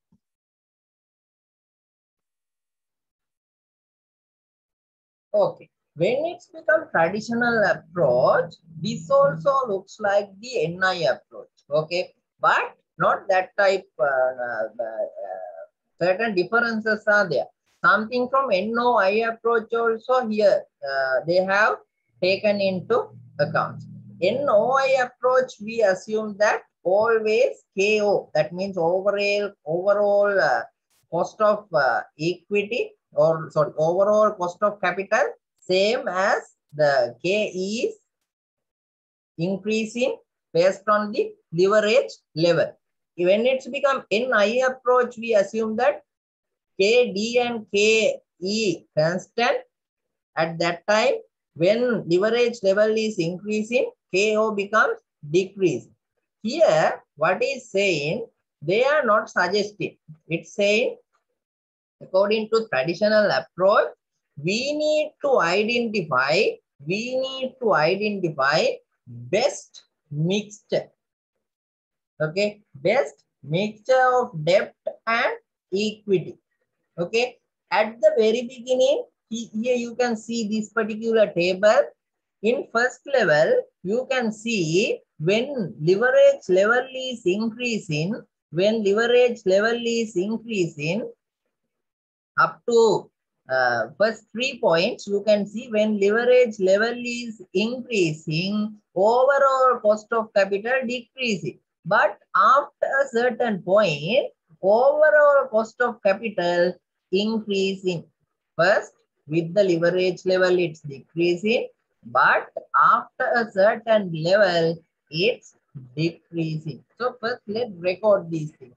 Okay. When it's become traditional approach, this also looks like the N I approach, okay, but not that type. Uh, uh, uh, certain differences are there. Something from N O I approach also here uh, they have taken into account. N O I approach, we assume that always K O, that means overall overall uh, cost of uh, equity, or sorry, overall cost of capital, same as the K is increasing based on the leverage level. When it's become N I approach, we assume that K D and K E constant. At that time, when leverage level is increasing, K O becomes decreasing. Here, what is saying, they are not suggesting. It's saying, according to traditional approach, we need to identify, we need to identify best mixture. Okay, best mixture of debt and equity. Okay, at the very beginning, here you can see this particular table. In first level, you can see when leverage level is increasing, when leverage level is increasing up to uh, first three points, you can see when leverage level is increasing, overall cost of capital decreasing. But after a certain point, overall cost of capital increasing. First, with the leverage level, it's decreasing, but after a certain level, it's decreasing. So first, let's record these things.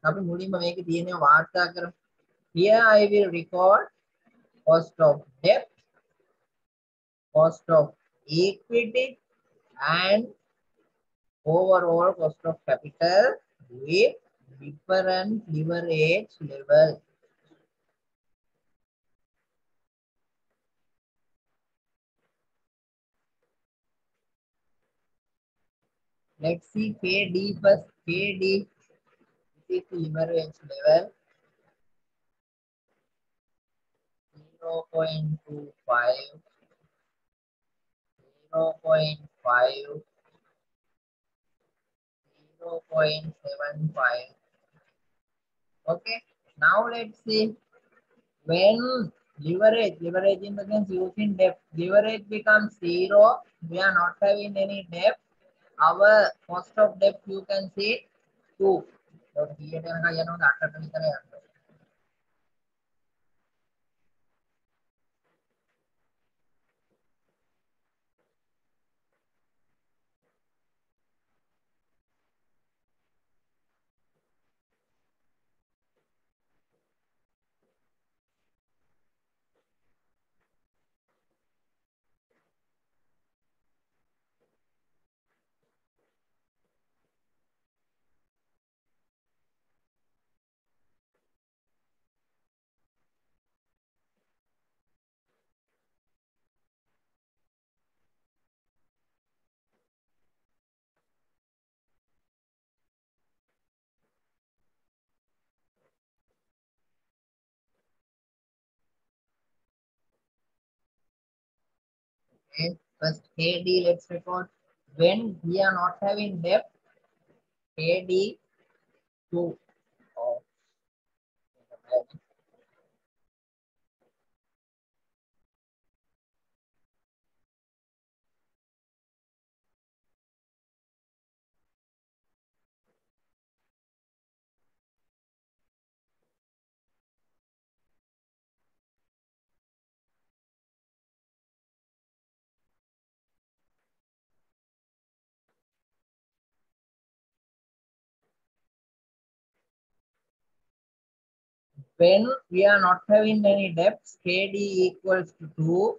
Here I will record cost of debt, cost of equity, and overall cost of capital with different leverage level. Let's see K D first. K D increase the leverage level zero point two five, zero point five, zero point seven five. Okay. Now let's see when leverage, leverage in the sense using debt, leverage becomes zero. We are not having any debt. Our cost of debt you can see two. So here you know the Okay. First K D, let's record. When we are not having debt, K D two. Oh, when we are not having any debts, K D equals to two.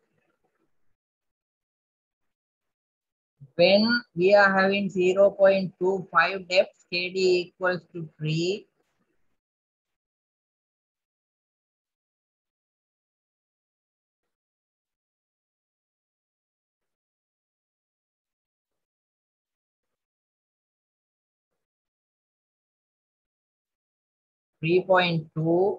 When we are having zero point two five debts, K D equals to three. three point two,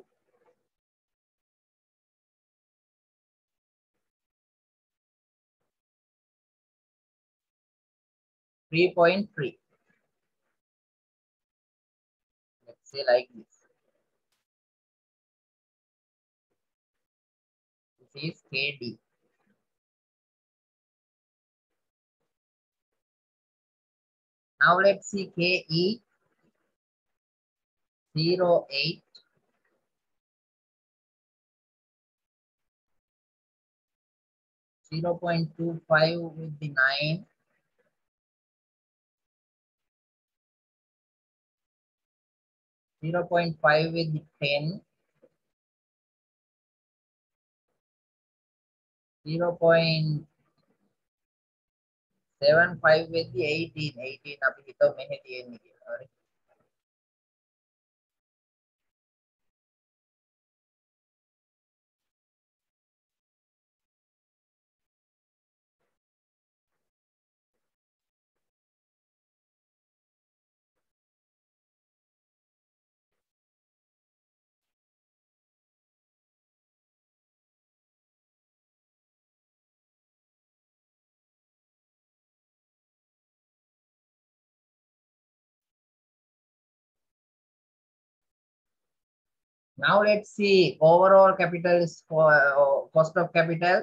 three point three. Let's say like this. This is K D. Now let's see K E zero point eight, zero point two five with the nine, zero point five with the ten, zero point seven five with the eighteen, eighteen අපි හිතමු මෙහෙ තියෙන්නේ කියලා. හරි. Now let's see overall capital is for uh, cost of capital.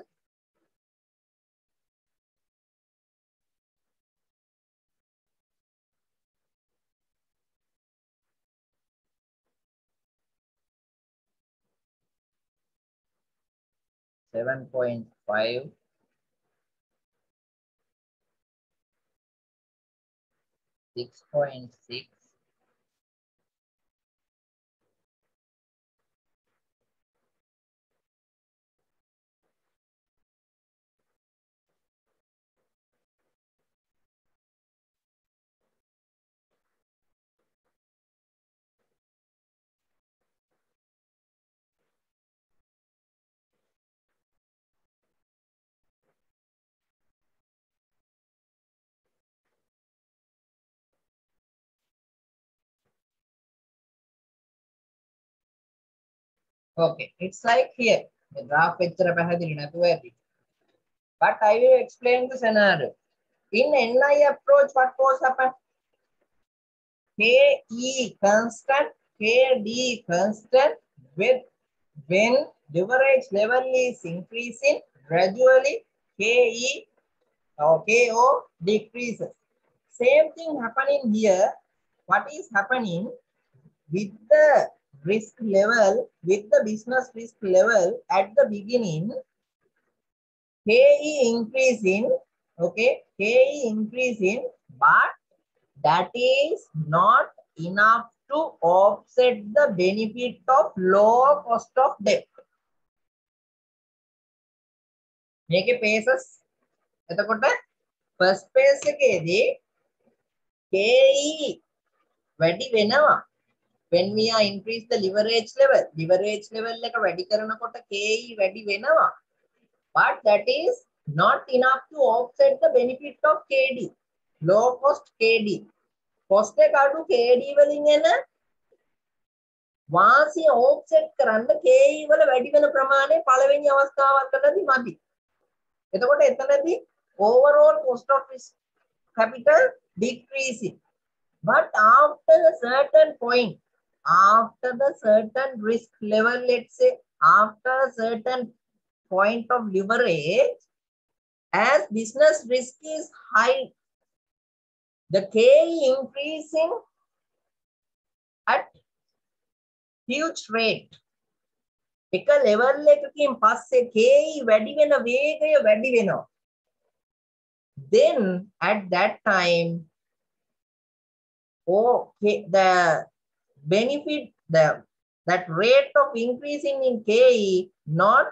seven point five, six point six, Okay, it's like here. The graph picture but I will explain the scenario. In N I approach, what was happen? K E constant, K D constant with when leverage level is increasing gradually, K E or K O decreases. Same thing happening here. What is happening with the risk level, with the business risk level at the beginning, K E increasing, okay, K E increasing, but that is not enough to offset the benefit of low cost of debt. Make a paces. First phase K E වැඩි වෙනවා. When we are increase the leverage level, leverage level එක වැඩි කරනකොට K E වැඩි වෙනවා. But that is not enough to offset the benefit of K D. Low cost K D. Cost එක අඩු K D වලින් එන වාසිය offset කරන්න K E වල වැඩි වෙන ප්‍රමාණය පළවෙනි අවස්ථාවකදී මදි. එතකොට එතනදී overall cost of risk capital decreasing. But after a certain point, after the certain risk level, let's say after a certain point of leverage, as business risk is high, the K E increasing at huge rate. එක level එකකින් පස්සේ K E වැඩි වෙන වේගය වැඩි වෙනවා. Then at that time, okay, the benefit, the that rate of increasing in K E, not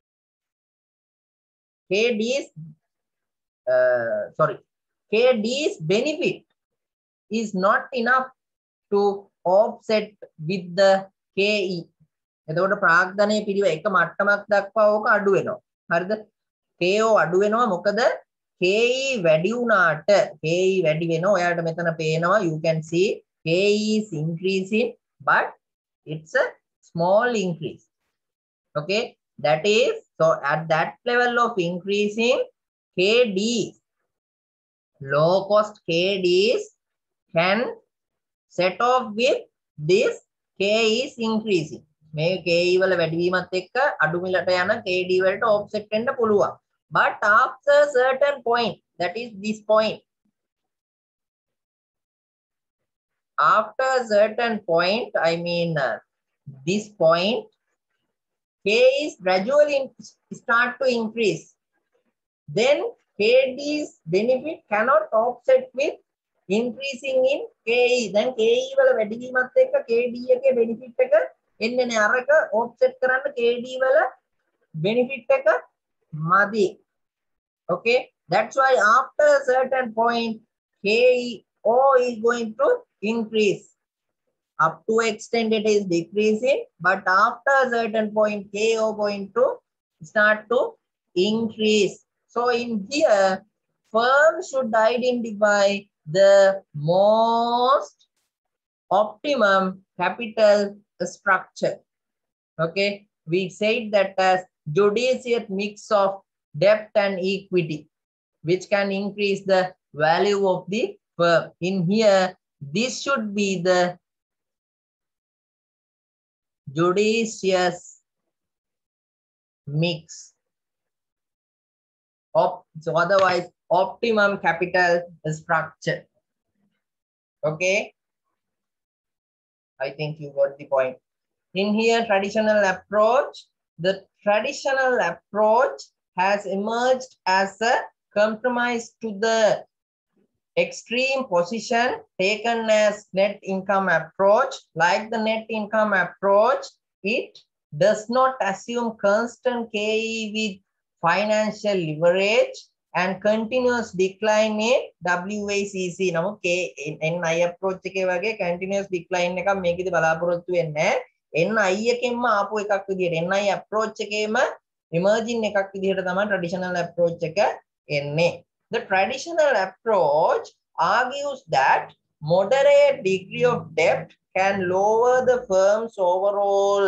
K D's, uh, sorry, K D's benefit is not enough to offset with the K E. එතකොට ප්‍රාග්ධනයේ පිළිවෙල එක මට්ටමක් දක්වා ඕක අඩු වෙනවා. හරිද? K O අඩු වෙනවා මොකද K E වැඩි වුණාට K E වැඩි වෙනවා. ඔයාලට මෙතන පේනවා you can see K E is increasing but it's a small increase. Okay, that is so at that level of increasing K D, low cost K Ds can set off with this K is increasing. මේ K E වල වැඩිවීමත් එක්ක අඩු මිලට යන K D වලට offset වෙන්න පුළුවන්. But after a certain point, that is this point, after a certain point, I mean uh, this point, K is gradually start to increase. Then K D's benefit cannot offset with increasing in K E. Then K E වල වැඩිවීමත් එක්ක K D එකේ benefit එක එන්නේ නැහැ. අර එක offset කරන්න K D වල benefit එක මදි. Okay, that's why after a certain point, K E O is going to increase. Up to extent it is decreasing, but after a certain point, K O going to start to increase. So in here, firm should identify the most optimum capital structure. Okay, we said that as judicious mix of debt and equity, which can increase the value of the firm. In here, this should be the judicious mix of, so otherwise optimum capital structure. Okay, I think you got the point. In here, traditional approach, the traditional approach has emerged as a compromise to the extreme position taken as net income approach. Like the net income approach, it does not assume constant K E with financial leverage and continuous decline in W A C C. Now, K N I approach එකේ වගේ continuous decline එකක් මේකෙදි බලාපොරොත්තු වෙන්නේ නැහැ. N I එකෙන්ම ආපු එකක් විදියට N I approach එකේම emerging එකක් විදිහට තමයි traditional approach එක එන්නේ. The traditional approach argues that moderate degree of debt can lower the firm's overall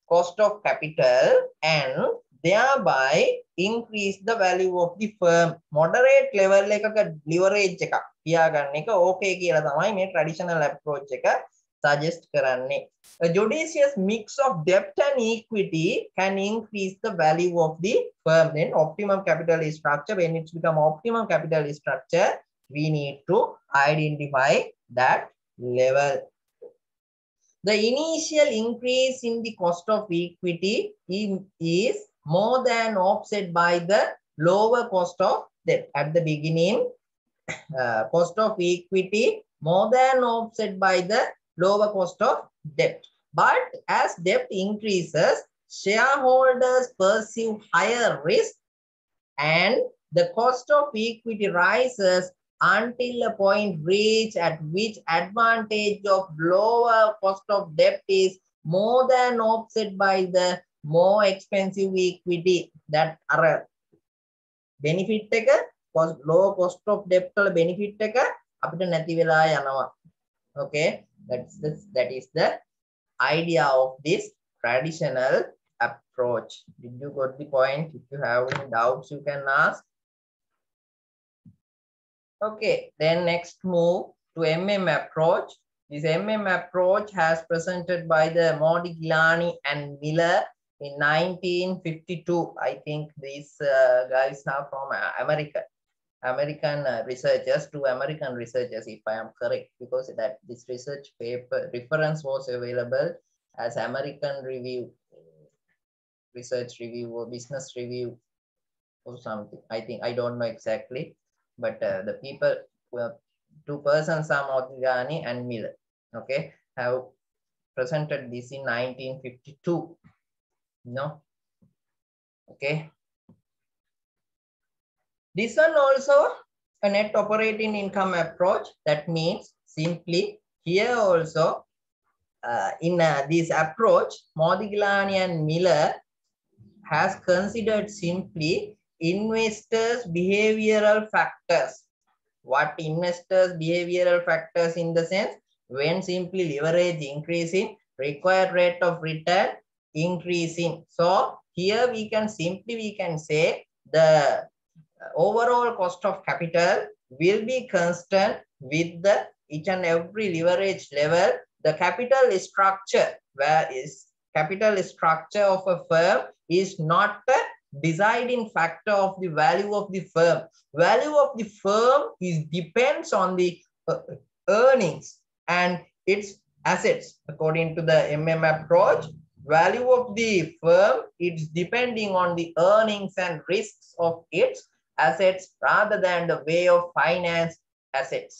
cost of capital and thereby increase the value of the firm. Moderate level එකක leverage එකක් තියාගන්න එක okay කියලා තමයි මේ traditional approach එක suggest කරන්නේ. A judicious mix of debt and equity can increase the value of the firm. Then optimum capital structure, when it's become optimum capital structure, we need to identify that level. The initial increase in the cost of equity is more than offset by the lower cost of debt. At the beginning, uh, cost of equity more than offset by the lower cost of debt. But as debt increases, shareholders perceive higher risk and the cost of equity rises until a point reached at which advantage of lower cost of debt is more than offset by the more expensive equity. That are benefit එක cost low cost of debt වල benefit එක අපිට නැති වෙලා යනවා. Okay, that's the, that is the idea of this traditional approach. Did you got the point? If you have any doubts, you can ask. Okay, then next move to M M approach. This M M approach has presented by the Modigliani and Miller in nineteen fifty-two. I think these uh, guys are from uh, America. American uh, researchers, two American researchers, if I am correct, because that this research paper reference was available as American Review, research review or business review or something. I think, I don't know exactly, but uh, the people, well, two persons are Modigliani and Miller, okay, have presented this in nineteen fifty-two. No, okay. This one also a net operating income approach. That means simply here also uh, in uh, this approach, Modigliani and Miller has considered simply investors' behavioral factors. What investors' behavioral factors in the sense when simply leverage increasing, required rate of return increasing. So here we can simply we can say the overall cost of capital will be constant with the each and every leverage level. The capital structure, where is capital structure of a firm is not a deciding factor of the value of the firm. Value of the firm is depends on the uh, earnings and its assets. According to the M M approach, value of the firm is depending on the earnings and risks of its assets rather than the way of finance assets.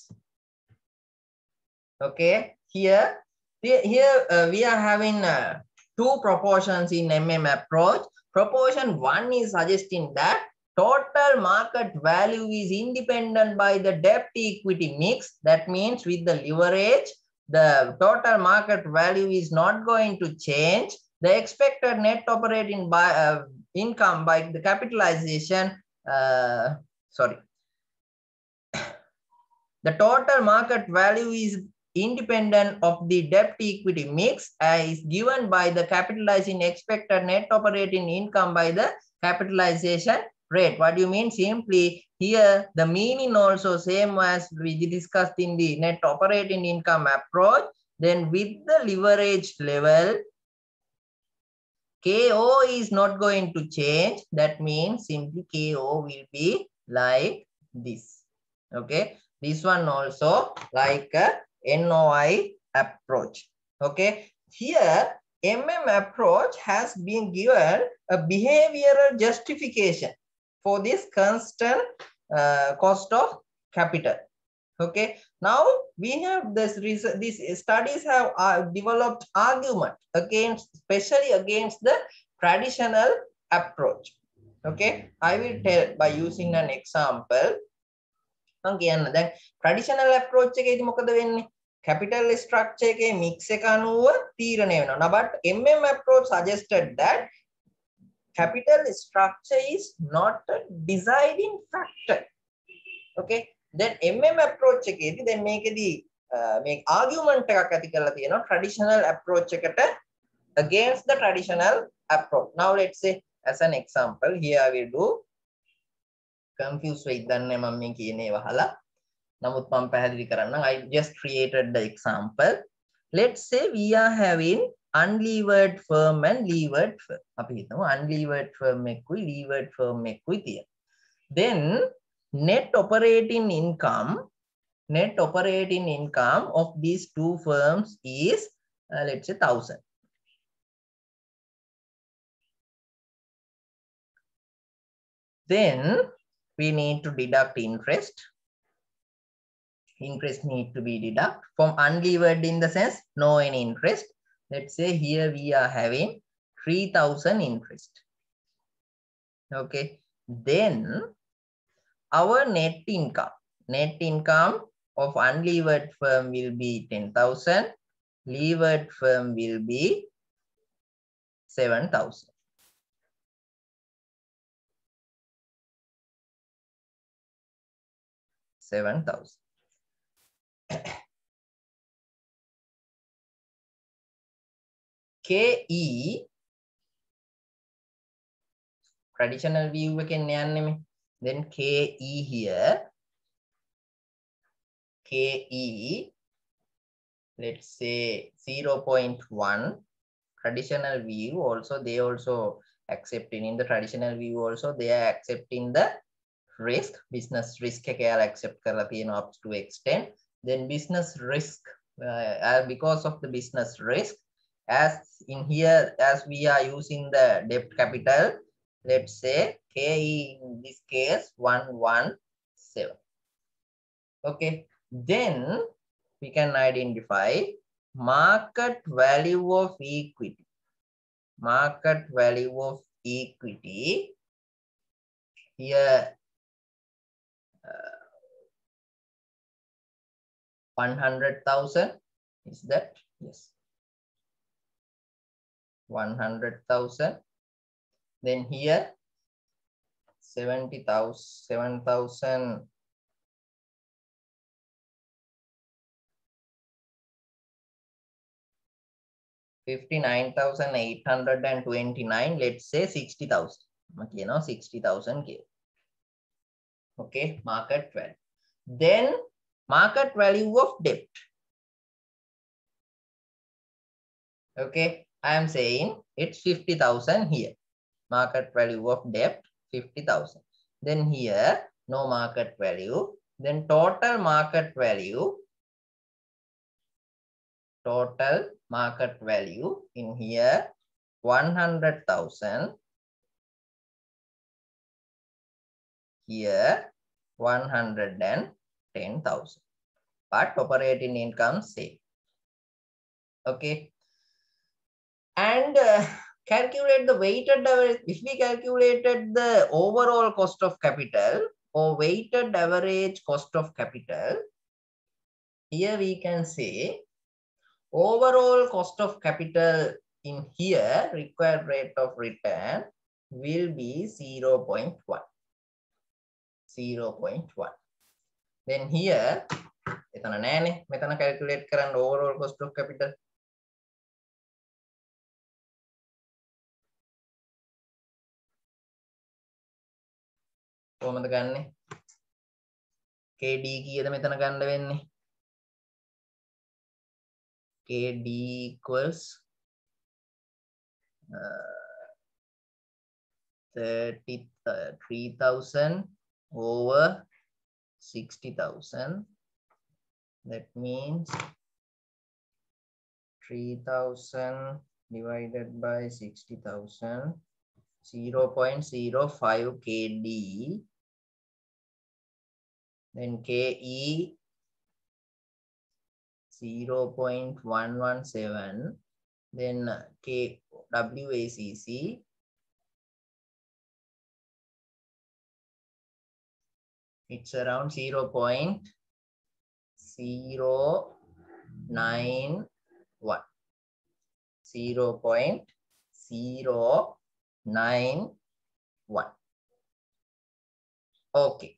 Okay, here here uh, we are having uh, two proportions in M M approach. Proportion one is suggesting that total market value is independent by the debt equity mix. That means with the leverage, the total market value is not going to change. The expected net operating by uh, income by the capitalization, uh, sorry, the total market value is independent of the debt equity mix uh, is given by the capitalizing expected net operating income by the capitalization rate. What do you mean? Simply here the meaning also same as we discussed in the net operating income approach. Then with the leverage level, K O is not going to change. That means simply K O will be like this. Okay, this one also like a N O I approach. Okay, here M M approach has been given a behavioral justification for this constant uh, cost of capital. Okay, now we have this research, these studies have uh, developed argument against, especially against the traditional approach. Okay, I will tell by using an example. කියන්න දැන් traditional approach එකේදී මොකද වෙන්නේ? Capital structure එකේ mix එක අනුව තීරණය වෙනවා. But M M approach suggested that capital structure is not a deciding factor. Okay, then M M approach එකේදී දැන් මේකෙදී මේ argument එකක් ඇති කරලා තියෙනවා traditional approach එකට against the traditional approach. Now let's say as an example, here I will do confused with the name of wahala. I just created the example. Let's say we are having unlevered firm and levered firm. Unlevered firm levered firm. Then net operating income, net operating income of these two firms is uh, let's say thousand. Then we need to deduct interest. Interest need to be deduct from unlevered in the sense no any interest. Let's say here we are having three thousand interest. Okay. Then our net income, net income of unlevered firm will be ten thousand. Levered firm will be seven thousand. seven thousand. K E traditional view again. Then K E here. K E, let's say zero point one. Traditional view also, they also accepting in the traditional view also, they are accepting the risk, business risk accept up to extent. Then business risk, uh, because of the business risk, as in here, as we are using the debt capital, let's say K E in this case one one seven. Okay, then we can identify market value of equity. Market value of equity here uh, one hundred thousand is that? Yes. one hundred thousand. Then here seventy thousand, seven thousand. fifty-nine thousand eight hundred twenty-nine, let's say sixty thousand. Okay, now sixty thousand. Okay, market value. Then market value of debt. Okay, I am saying it's fifty thousand here. Market value of debt fifty thousand. Then here no market value. Then total market value. Total market value in here one hundred thousand. Here one hundred ten thousand. But operating income same. Okay. And uh, calculate the weighted average. If we calculated the overall cost of capital or weighted average cost of capital, here we can say overall cost of capital in here, required rate of return will be zero point one. zero point one. Then here, metana nane, metana calculate karan overall cost of capital. කොහොමද ගන්නෙ? K D කීයද මෙතන ගන්න වෙන්නේ? K D equals uh, thirty-three thousand over sixty thousand. That means three thousand divided by sixty thousand, zero point zero five K D. Then K E zero point one one seven. Then K W A C C it's around zero point zero nine one. zero point zero nine one. Okay.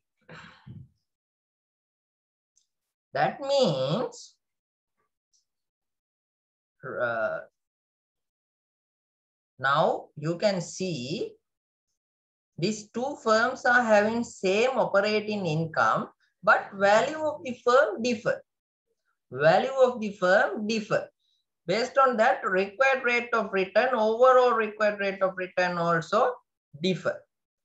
That means uh, Now you can see these two firms are having same operating income, but value of the firm differ. Value of the firm differ. Based on that, required rate of return, overall required rate of return also differ.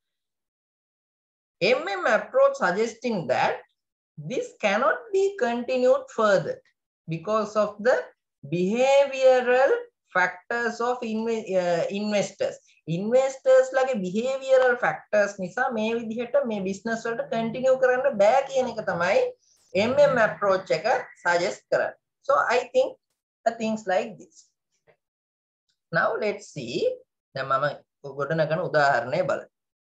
M M approach suggesting that this cannot be continued further because of the behavioral factors of inv uh, investors. Investors lage behavioral factors nisa මේ විදිහට මේ business වලට continue කරන්න බෑ කියන එක තමයි M M approach එක suggest කරන්නේ. So I think the things like this. Now let's see. දැන් මම ගොඩනගන උදාහරණය බලන්න.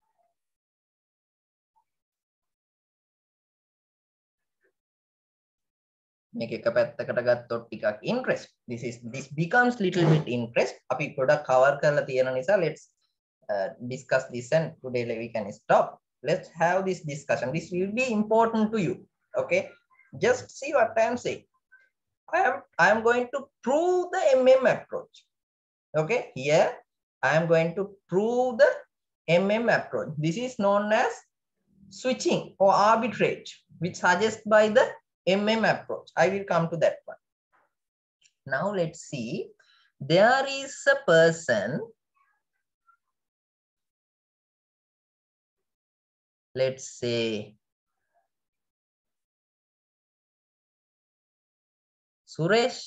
මේක එක පැත්තකට ගත්තොත් ටිකක් interest. This is this becomes little bit interest. අපි පොඩක් cover කරලා තියෙන නිසා let's uh, discuss this, and today we can stop. Let's have this discussion. This will be important to you. Okay, just see what I am saying. I am I am going to prove the M M approach. Okay, here I am going to prove the M M approach. This is known as switching or arbitrage, which suggested by the M M approach. I will come to that one. Now let's see. There is a person. Let's say Suresh.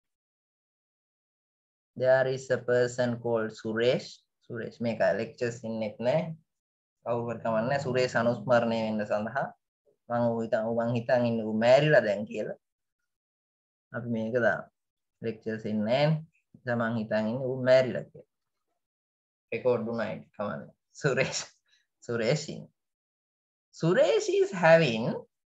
There is a person called Suresh. Suresh make a lectures in it ne. Overcome ne Suresh Anusmarne in the Sandha. මම හිතන් මං හිතන් ඉන්නේ ඌ මෑරිලා දැන් කියලා. අපි මේක දාමු. ලෙක්චර්ස් ඉන්නේ නැහැ. මං හිතන් ඉන්නේ ඌ මෑරිලා කියලා. රෙකෝඩ් වුණා ඒක කමන්නේ. Suresh. Suresh. Suresh is having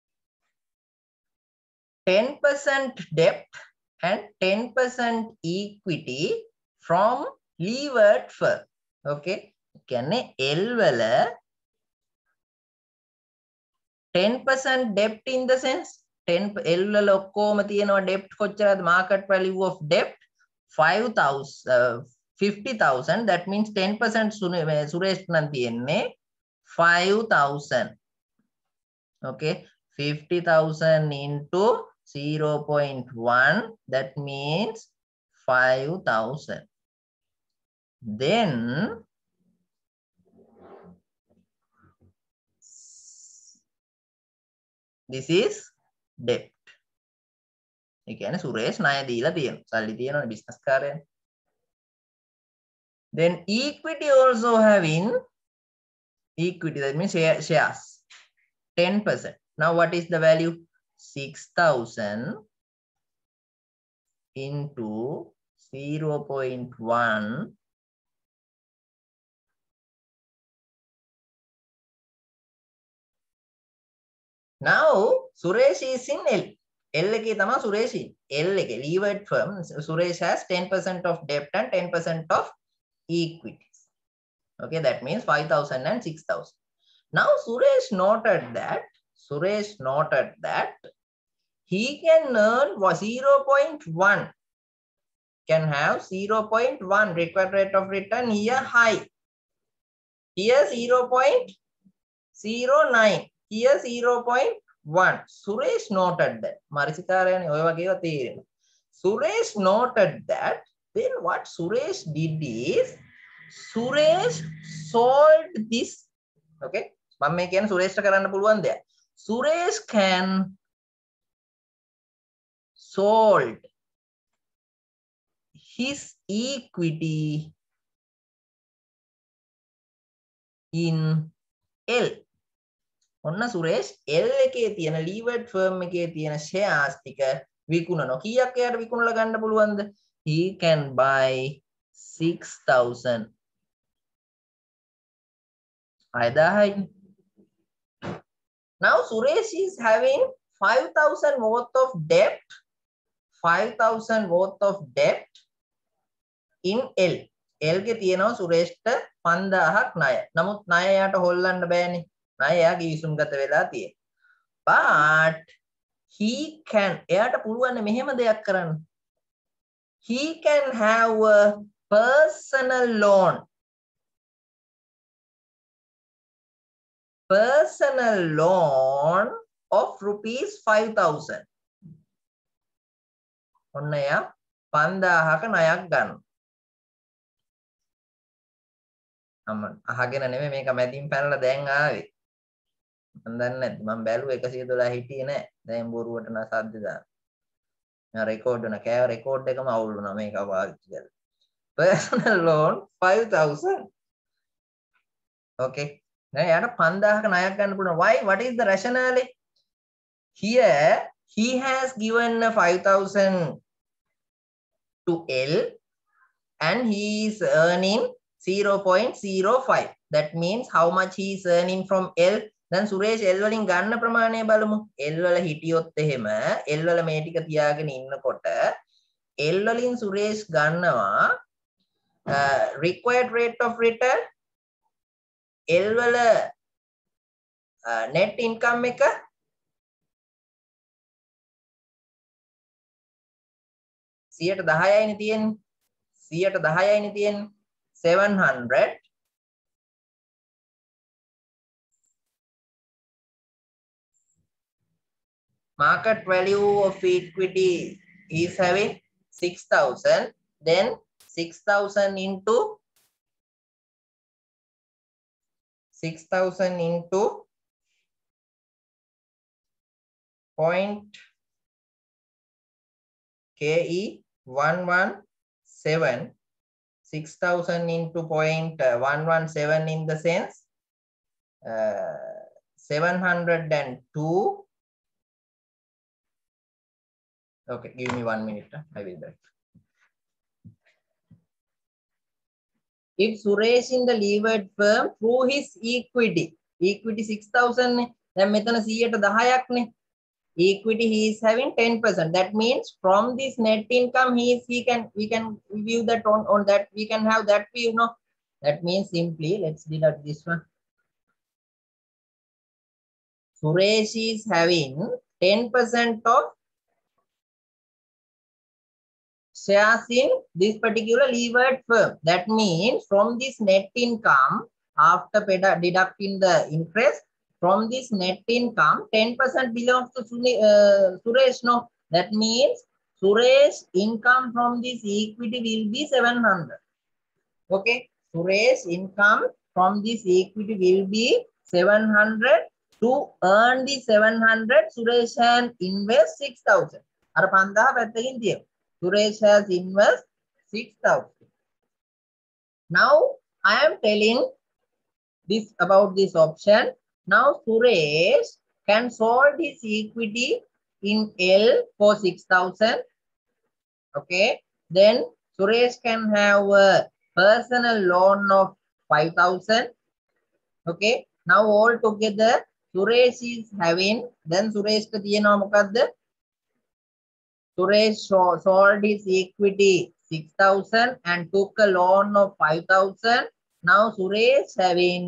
ten percent debt and ten percent equity from levered firm. Okay. කියන්නේ L වල ten percent debt in the sense ten L වල ඔක්කොම තියෙනවා debt කොච්චරද market value of debt five thousand uh, fifty thousand, that means ten percent Suresh නම් තියෙන්නේ five thousand. Okay, fifty thousand into zero point one, that means five thousand. Then this is debt. ඒ කියන්නේ සුරේෂ් ණය දීලා තියෙනවා. සල්ලි තියෙනවනේ business කාර්යයෙන්. Then equity also having equity, that means share, shares ten percent. Now what is the value? six thousand into zero point one. Now Suresh is in L. L එකේ තමයි Suresh in. L එකේ levered firm. Suresh has ten percent of debt and ten percent of equities. Okay, that means five thousand and six thousand. Now Suresh noted that Suresh noted that he can earn zero point one. Can have zero point one required rate of return here high. Here zero point zero nine. Here zero point one. Suresh noted that. Marisikarayane ඔය වගේව තේරෙනවා. Suresh noted that. Then what Suresh did is Suresh sold this. Okay. මම මේ කියන්නේ සුරේෂ්ට කරන්න පුළුවන් දෙයක්. Suresh can sold his equity in L. ඔන්න Suresh L එකේ තියෙන levered firm එකේ තියෙන shares ටික විකුණනවා. කීයක් එයාට විකුණලා ගන්න පුළුවන්ද? He can buy six thousand. හයදාහයි. Now Suresh is having five thousand worth of debt. five thousand worth of debt in L. L ගේ තියෙනවා සුරේෂ්ට පන්දාහක් ණය. නමුත් ණය යාට හොල්ලන්න බෑනේ. ණය යාගේ විසුම්ගත වෙලා තියෙනවා. But he can එයාට පුළුවන් මෙහෙම දෙයක් කරන්න. He can have a personal loan. Personal loan of rupees five thousand. ඔන්න එයා පන්දාහක ණයක් ගන්න. අම්ම අහගෙන නෙමෙයි මේක මැදින් පැනලා දැන් ආවේ. මම දන්නේ නැද්ද මම බැලුවා එකසිය දොළහ හිටියේ නෑ. දැන් බොරුවට නා සද්ද දාන. මම රෙකෝඩ් කරන කෑ රෙකෝඩ් එකම අවුල් වුණා මේක පාවිච්චි කරලා. Personal loan five thousand. Okay. Now යාට පන්දාහක ණයක් ගන්න පුළුවන්. Why? What is the rationale? Here he has given five thousand to L and he is earning zero point zero five. That means how much he is earning from L. Then Suresh L වලින් ගන්න ප්‍රමාණය බලමු. L වල හිටියොත් එහෙම L වල මේ ටික තියාගෙන ඉන්නකොට L වලින් සුරේෂ් ගන්නවා uh, required rate of return L වල uh, net income එක සියයට දහයයිනේ තියෙන්නේ. සියයට දහයයිනේ තියෙන්නේ. seven hundred market value of equity is having six thousand. Then six thousand into six thousand into point K E one one seven. six thousand into point one one seven in the sense uh, seven hundred two. Okay, give me one minute. Huh? I will back. If Suresh in the levered firm through his equity, equity six thousand, then මෙතන සියයට දහයක් නේ. Equity he is having ten percent. That means from this net income he is he can we can view that on on that we can have that view. No, that means simply let's deduct this one. Suresh is having ten percent of shares in this particular levered firm. That means from this net income after deducting the interest. From this net income, ten percent belongs to uh, Suresh. No, that means Suresh income from this equity will be seven hundred. Okay, Suresh income from this equity will be seven hundred. To earn the seven hundred, Suresh can invest six thousand. අර පන්දාහ පැත්තකින් තියෙනවා. Suresh has invest six thousand. Now I am telling this about this option. Now Suresh can solve his equity in L for six thousand. Okay. Then Suresh can have a personal loan of five thousand. Okay. Now all together Suresh is having, then Suresh ka තියෙනවා මොකද්ද? Suresh sold his equity six thousand and took a loan of five thousand. Now Suresh having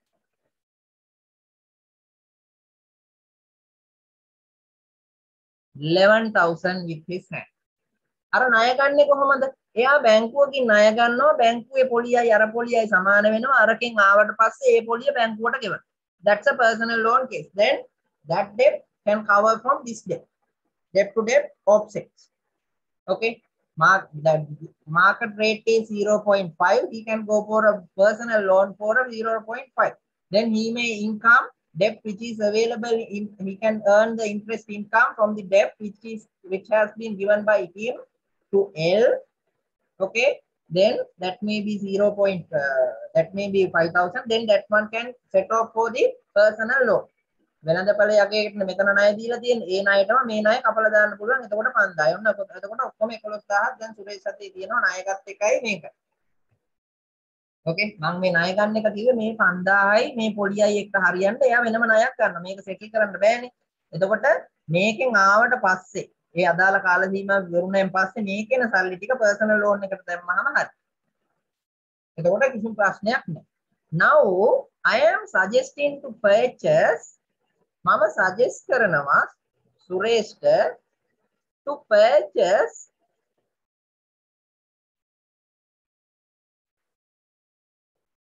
eleven thousand with his hand. අර ණය ගන්නේ කොහොමද? එයා බැංකුවකින් ණය ගන්නවා, බැංකුවේ පොලියයි අර පොලියයි සමාන වෙනවා. අරකින් ආවට පස්සේ ඒ පොලිය බැංකුවට ගෙවනවා. That's a personal loan case. Then that debt can cover from this debt. Debt to debt offsets. Okay. Mark that market rate is zero point five. He can go for a personal loan for a zero point five. Then he may income debt which is available in, he can earn the interest income from the debt which is which has been given by him to L. Okay, then that may be zero point uh, that may be five thousand. Then that one can set off for the personal loan. වෙනදපළ යකේකට මෙතන ණය දීලා තියෙන ඒ ණයටම මේ ණය කපලා දාන්න පුළුවන්. එතකොට පන්දාය. ඔන්න එතකොට ඔක්කොම එකොළොස් දහසක් දැන් සුරේෂ් අතේ තියෙනවා ණයකත් එකයි මේක. Okay, මම මේ ණය ගන්න එක කිව්වේ මේ පන්දායයි මේ පොලියයි එක්ක හරියන්න එයා වෙනම ණයක් ගන්න. මේක සෙටල් කරන්න බෑනේ. එතකොට මේකෙන් ආවට පස්සේ ඒ අදාළ කාල සීමාව ඉවරුණෙන් පස්සේ මේකේන සල්ලි ටික personal loan එකට දැම්මහම හරි. එතකොට කිසිම ප්‍රශ්නයක් නැහැ. Now I am suggesting to purchase මම suggest කරනවා සුරේෂ්ට to purchase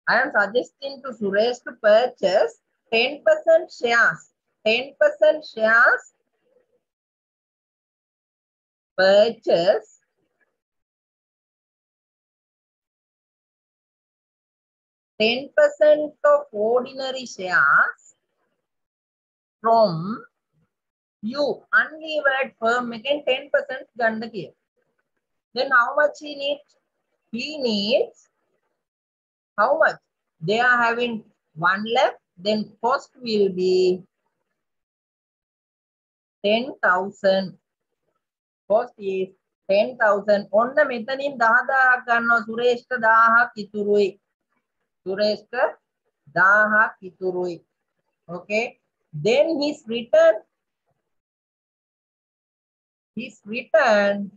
I am suggesting to Suresh to purchase ten percent shares. ten percent shares purchase ten percent of ordinary shares from you. Unlevered firm again ten percent ganda kiya. Then how much he needs? He needs how much? They are having one left. Then cost will be ten thousand. Cost is ten thousand. On the metanin dahada ganno Sureshka daha kiturui. Sureshka daha kiturui. Okay. Then his return. His return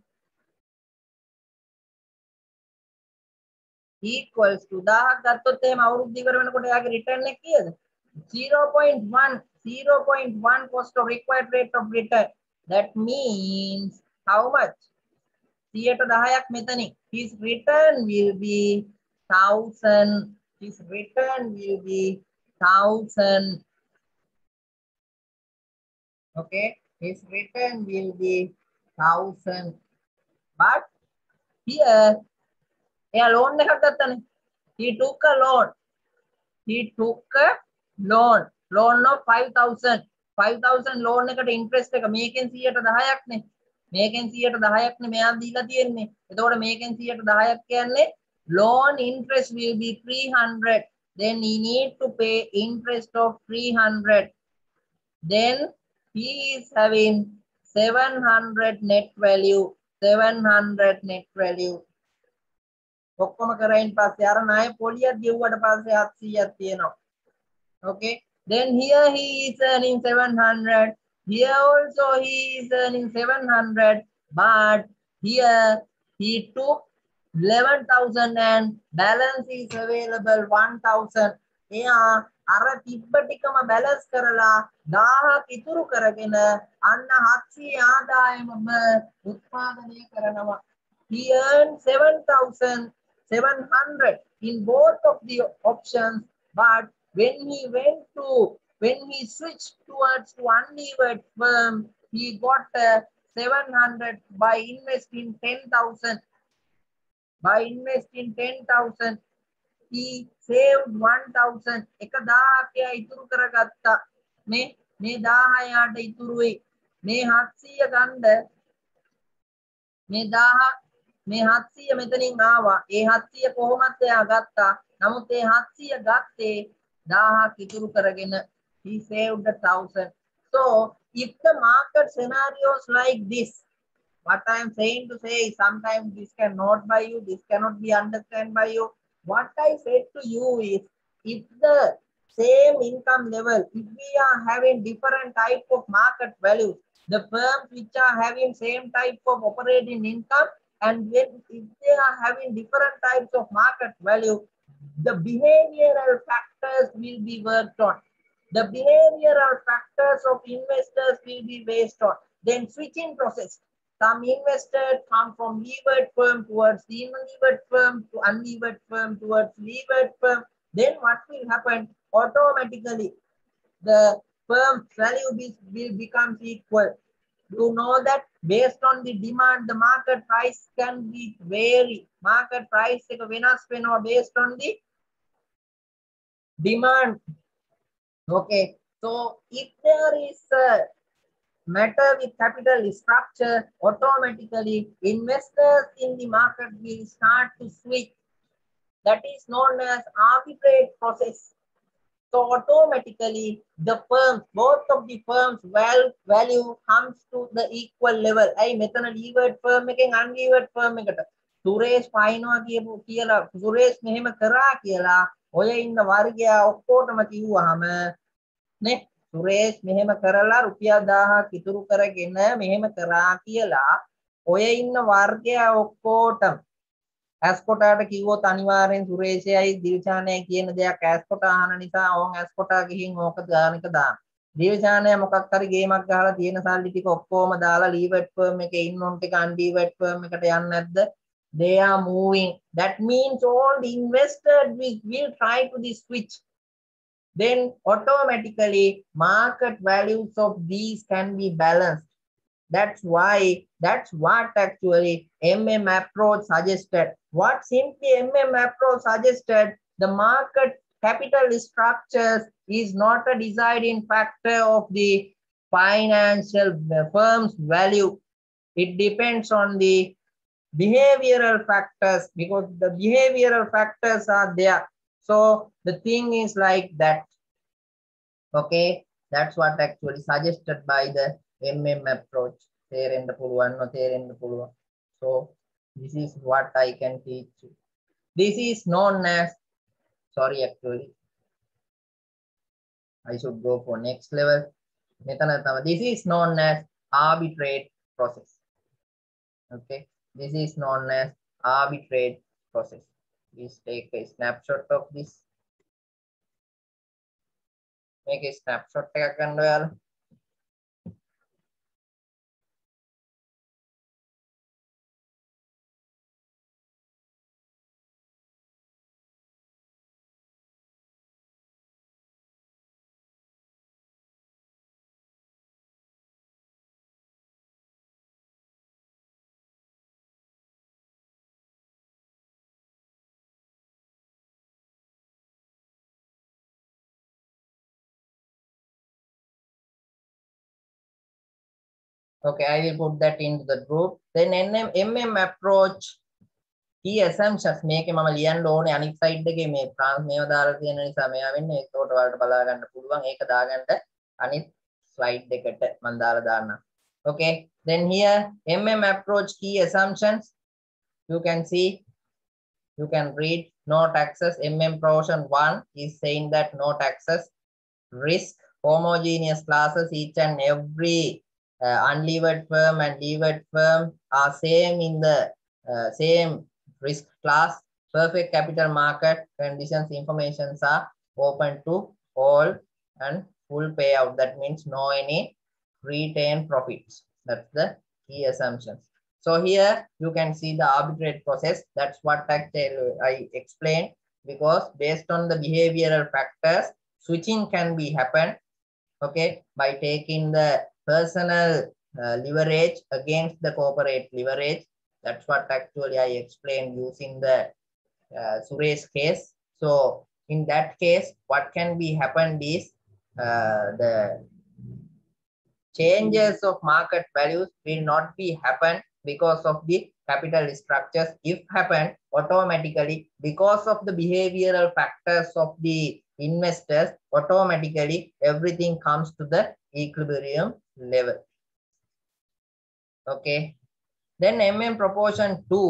equals to දාහක් ගත්තොත් එහෙම අවුරුද්ද ඉවර වෙනකොට යාගේ return එක කීයද? zero point one. zero point one cost of required rate of return. That means how much? සියයට දහයක් මෙතනින්. His return will be thousand. His return will be thousand. Okay. His return will be thousand. But here yeah, loan he took a loan. He took a loan. Loan of five thousand. five thousand loan eකට interest එක මේකෙන් සියයට දහයක් නේ. මේකෙන් සියයට දහයක් නේ මෙයා දීලා තියෙන්නේ. එතකොට මේකෙන් සියයට දහයක් කියන්නේ loan interest will be three hundred. Then he need to pay interest of three hundred. Then he is having seven hundred net value. seven hundred net value. ඔක්කොම කරයින් පස්සේ අර ණය පොලියක් ගෙව්වට පස්සේ හත්සීයක් තියෙනවා. Okay. Then here he is earning seven hundred. Here also he is earning seven hundred. But here he took eleven thousand and balance is available one thousand. එයා අර තිබ්බ ටිකම බැලන්ස් කරලා දාහක් ඉතුරු කරගෙන අන්න හත්සිය ආදායමම උත්පාදනය කරනවා. He earned seven thousand seven hundred in both of the options, but when he went to, when he switched towards to unlevered firm, he got uh, seven hundred by investing ten thousand. By investing ten thousand, he saved one thousand. එක දාහක් එයා ඉතුරු කරගත්තා. මේ මේ දාහය යාට ඉතුරුයි. මේ හත්සිය ගන්න මේ දාහක් මේ හත්සිය මෙතනින් ආවා. ඒ හත්සිය කොහොමද එයා ගත්තා? නමුත් ඒ හත්සිය ගත්තේ දාහක් ඉතුරු කරගෙන he saved a thousand. So if the market scenarios like this, what I am saying to say is sometimes this cannot by you, this cannot be understood by you. What I said to you is, if the same income level, if we are having different type of market values, the firms which are having same type of operating income, and when if they are having different types of market value, the behavioral factors will be worked on. The behavioral factors of investors will be based on. Then switching process. Some investors come from levered firm towards the unlevered firm, to unlevered firm towards levered firm. Then what will happen? Automatically, the firm's value will become equal. You know that based on the demand, the market price can be vary. Market price එක වෙනස් වෙනවා based on the demand. Okay. So if there is a matter with capital structure, automatically investors in the market will start to switch. That is known as arbitrage process. So automatically the firms, both of the firms val value comes to the equal level. I මෙතන levered firm එකෙන් unlevered firm එකට සුරේෂ් පයින්නවා කියපු කියලා සුරේෂ් මෙහෙම කරා කියලා ඔය ඉන්න වර්ගයා ඔක්කොටම කිව්වහම නේ සුරේෂ් මෙහෙම කරලා රුපියල් දාහක් ඉතුරු කරගෙන මෙහෙම කරා කියලා ඔය ඉන්න වර්ගයා ඔක්කොටම ඇස්කොටාට කිව්වොත් අනිවාර්යෙන් සුරේෂයයි දිල්ෂානයි කියන දෙයක් ඇස්කොට අහන නිසා ඕන් ඇස්කොටා ගිහින් ඕක ගානක දාන. දිල්ෂානය මොකක් හරි ගේමක් ගහලා තියෙන සල්ලි ටික ඔක්කොම දාලා ලීවර්ඩ් ෆර්ම් එකේ ඉන්නොන් ටික අන්ලීවර්ඩ් ෆර්ම් එකට යන්නේ නැද්ද? they are moving. That means all the investors will, will try to the switch. Then automatically market values of these can be balanced. That's why, that's what actually M M approach suggested. What simply M M approach suggested, the market capital structures is not a deciding factor of the financial firm's value. It depends on the behavioral factors, because the behavioral factors are there. So the thing is like that. Okay, that's what actually suggested by the M M approach. So this is what I can teach you. This is known as, sorry, actually I should go for next level. This is known as arbitrate process. Okay, this is known as arbitrate process. Please take a snapshot of this. Make a snapshot. Okay, I will put that into the group. Then M M approach key assumptions මේකේ මම ලියන්න ඕනේ අනිත් side එකේ මේ ප්‍රාන්ස් මේව දාලා තියෙන නිසා මෙයා වෙන්නේ ඒකට ඔයාලට බලා ගන්න පුළුවන් ඒක දාගන්න අනිත් ස්ලයිඩ් එකට මම දාලා දාන්නම්. Okay, then here M M approach key assumptions, you can see, you can read. No taxes. M M portion one is saying that no taxes. Risk, homogeneous classes, each and every uh, unlevered firm and levered firm are same in the uh, same risk class. Perfect capital market conditions informations are open to all and full payout. That means no any retained profits. That's the key assumptions. So here you can see the arbitrate process. That's what I explained, because based on the behavioral factors, switching can be happen. Okay, by taking the personal uh, leverage against the corporate leverage. That's what actually I explained using the uh, Suresh case. So in that case, what can be happened is uh, the changes of market values will not be happen because of the capital structures. If happen automatically because of the behavioral factors of the investors, automatically everything comes to the equilibrium level. Okay, then M M proportion two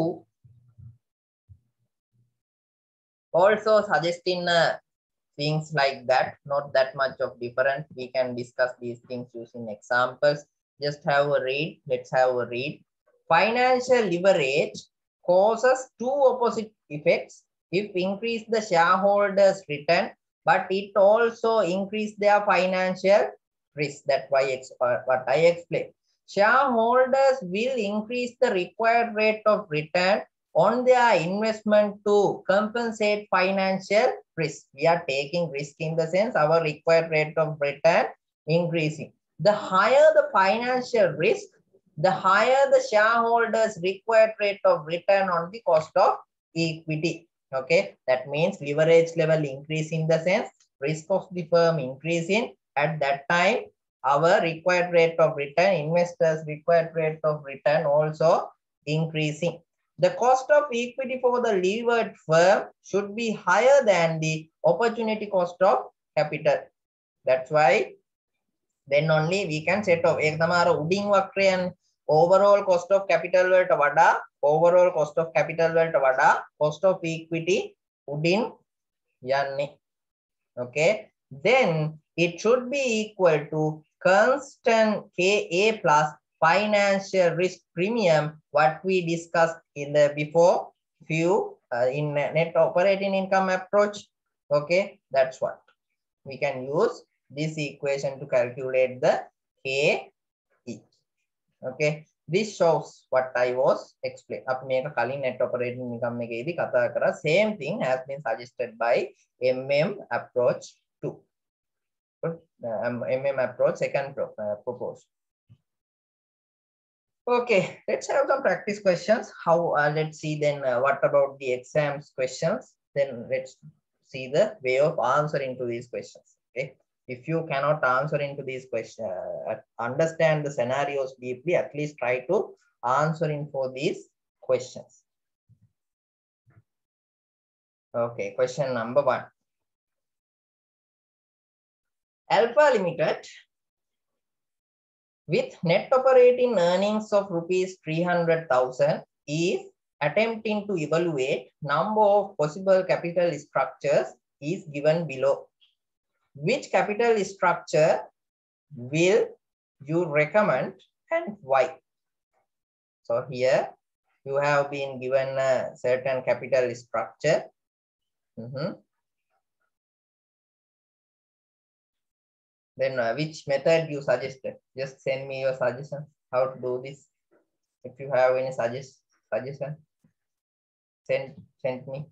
also suggesting uh, things like that, not that much of difference. We can discuss these things using examples. Just have a read. Let's have a read. Financial leverage causes two opposite effects. If increase the shareholders return, but it also increase their financial risk. That's why it's what I explained. Shareholders will increase the required rate of return on their investment to compensate financial risk. We are taking risk in the sense our required rate of return increasing. The higher the financial risk, the higher the shareholders required rate of return on the cost of equity. Okay, that means leverage level increase in the sense risk of the firm increasing. At that time, our required rate of return, investors required rate of return also increasing. The cost of equity for the levered firm should be higher than the opportunity cost of capital. That's why then only we can set off ek tamara udin වක්‍රයන් overall cost of capital වලට වඩා overall cost of capital වලට වඩා cost of equity udin යන්නේ. Okay, then it should be equal to constant K A plus financial risk premium, what we discussed in the before few uh, in net operating income approach. Okay, that's what we can use this equation to calculate the K E. Okay, This shows what I was explaining. Up make a calling net operating income make kata kara. Same thing has been suggested by M M approach two. Um, M M approach second pro, uh, proposed. Okay, let's have some practice questions. How? Uh, let's see then. Uh, what about the exams questions? Then let's see the way of answering to these questions. Okay. If you cannot answer into these questions, uh, understand the scenarios deeply, at least try to answer in for these questions. Okay, question number one. Alpha Limited with net operating earnings of rupees three hundred thousand is attempting to evaluate number of possible capital structures is given below. Which capital structure will you recommend and why? So here you have been given a certain capital structure. Mm-hmm. Then uh, which method you suggested? Just send me your suggestion how to do this. If you have any suggest suggestion, send send me.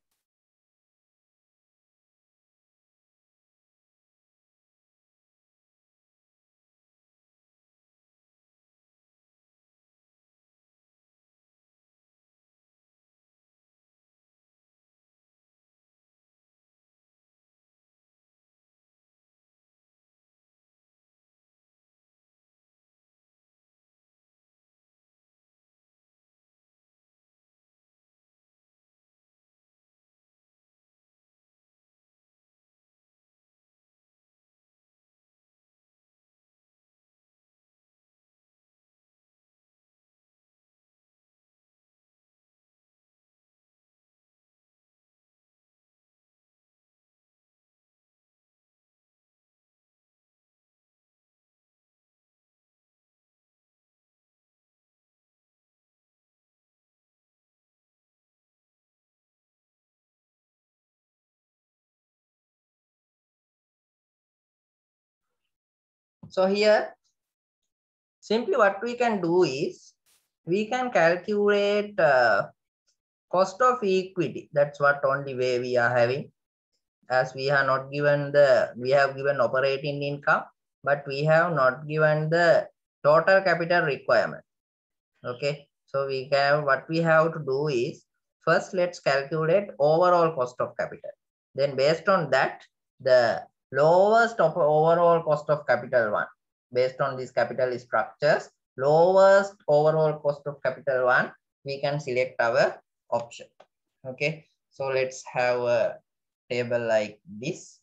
So here, simply what we can do is, we can calculate uh, cost of equity. That's what only way we are having. As we have not given the, we have given operating income, but we have not given the total capital requirement. Okay. So we have, what we have to do is, first let's calculate overall cost of capital. Then based on that, the lowest of overall cost of capital one, based on these capital structures, lowest overall cost of capital one, we can select our option. Okay. So let's have a table like this.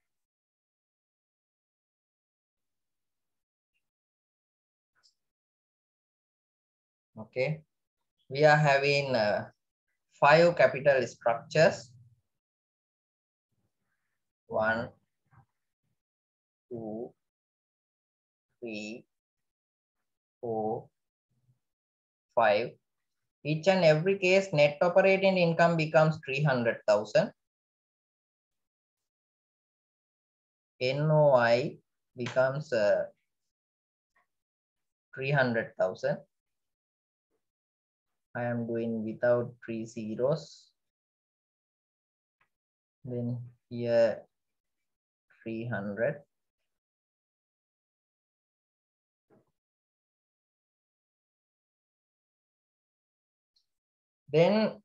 Okay. We are having uh, five capital structures. One, two, three, four, five. Each and every case, net operating income becomes three hundred thousand. N O I becomes uh, three hundred thousand. I am doing without three zeros. Then here three hundred. Then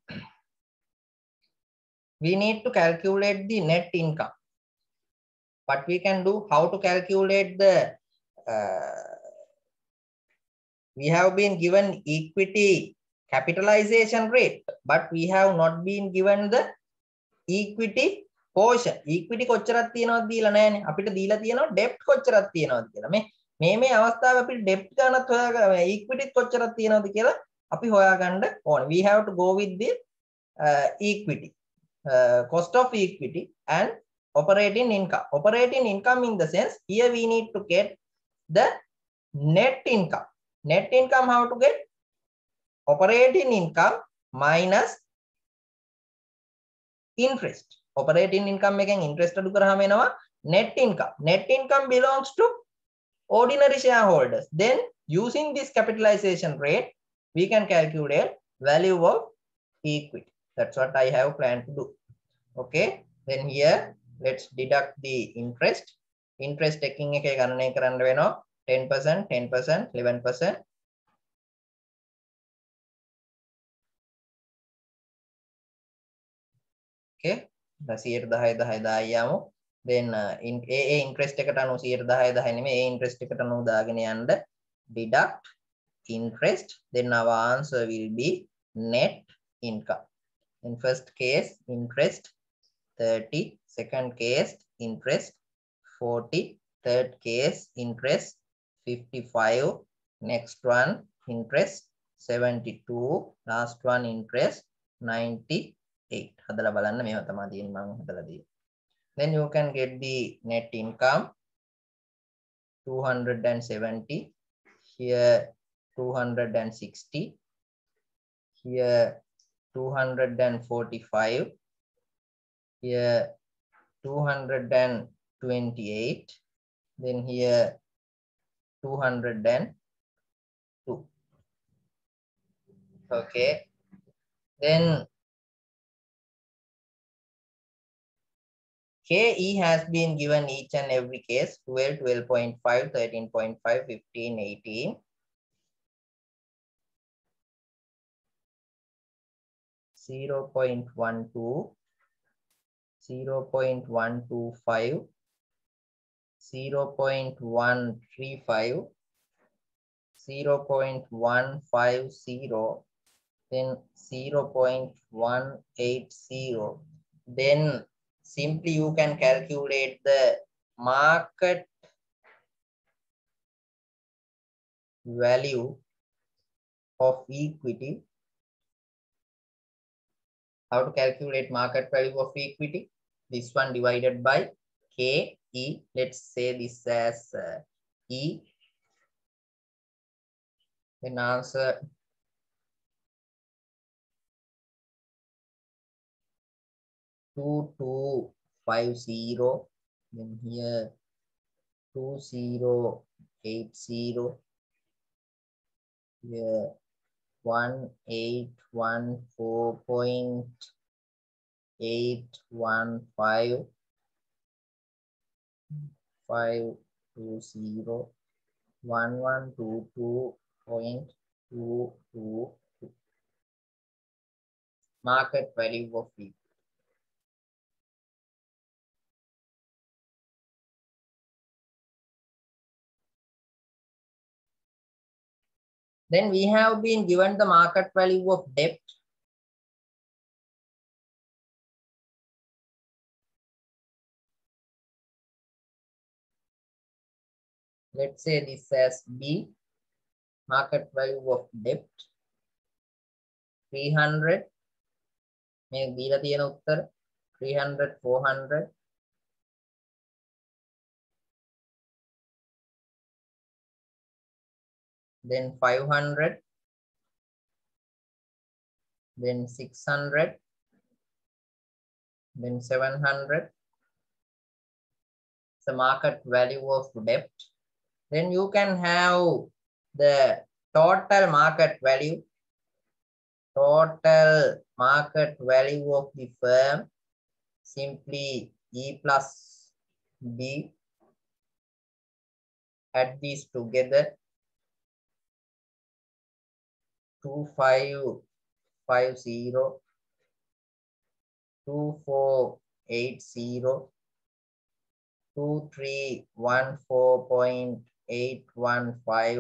we need to calculate the net income. What we can do, how to calculate the, uh, we have been given equity capitalization rate, but we have not been given the equity portion. Equity කොච්චරක් තියෙනවද දීලා නැහැනේ. අපිට දීලා තියෙනවා debt කොච්චරක් තියෙනවද කියලා. මේ මේ මේ අවස්ථාවේ අපිට debt ගන්නත් හොයාගන්න equity කොච්චරක් තියෙනවද කියලා අපි හොයාගන්න ඕනේ. We have to go with the uh, equity, uh, cost of equity and operating income. Operating income in the sense, here we need to get the net income. Net income, how to get? Operating income minus interest. Operating income making interest adu කරාම එනවා net income. Net income belongs to ordinary shareholders. Then using this capitalization rate, we can calculate value of equity. That's what I have planned to do. Okay. Then here, let's deduct the interest. Interest taking ten percent, ten percent, eleven percent. Okay. Then uh, in A interest එකට අනුව one hundred ten නෙමෙයි A interest එකට අනුව දාගෙන යන්න deduct interest, then our answer will be net income. In first case interest thirty, second case interest forty, third case interest fifty-five, next one interest seventy-two, last one interest ninety-eight. හදලා බලන්න මේව තමයි තියෙන්නේ මම හදලා දෙන්නේ. Then you can get the net income two hundred seventy, here two hundred sixty, here two hundred forty-five, here two hundred twenty-eight, then here two hundred two. Okay, then K E has been given each and every case twelve, twelve point five, thirteen point five, fifteen, eighteen. zero point one two, zero point one two five, zero point one three five, zero point one five zero, then zero point one eight zero. Then simply you can calculate the market value of equity. How to calculate market value of equity? This one divided by K E. Let's say this as uh, E. Then answer two two five zero. Then here two zero eight zero. Here one eight one four point eight one five five two zero one one two two point two two two. Market value of equity. Then we have been given the market value of debt. Let's say this as B, market value of debt three hundred. මේ දීලා තියෙන උත්තර three hundred, four hundred. Then five hundred, then six hundred, then seven hundred. The market value of debt. Then you can have the total market value, total market value of the firm, simply E plus B. Add these together. two five five zero, two four eight zero, two three one four point eight one five,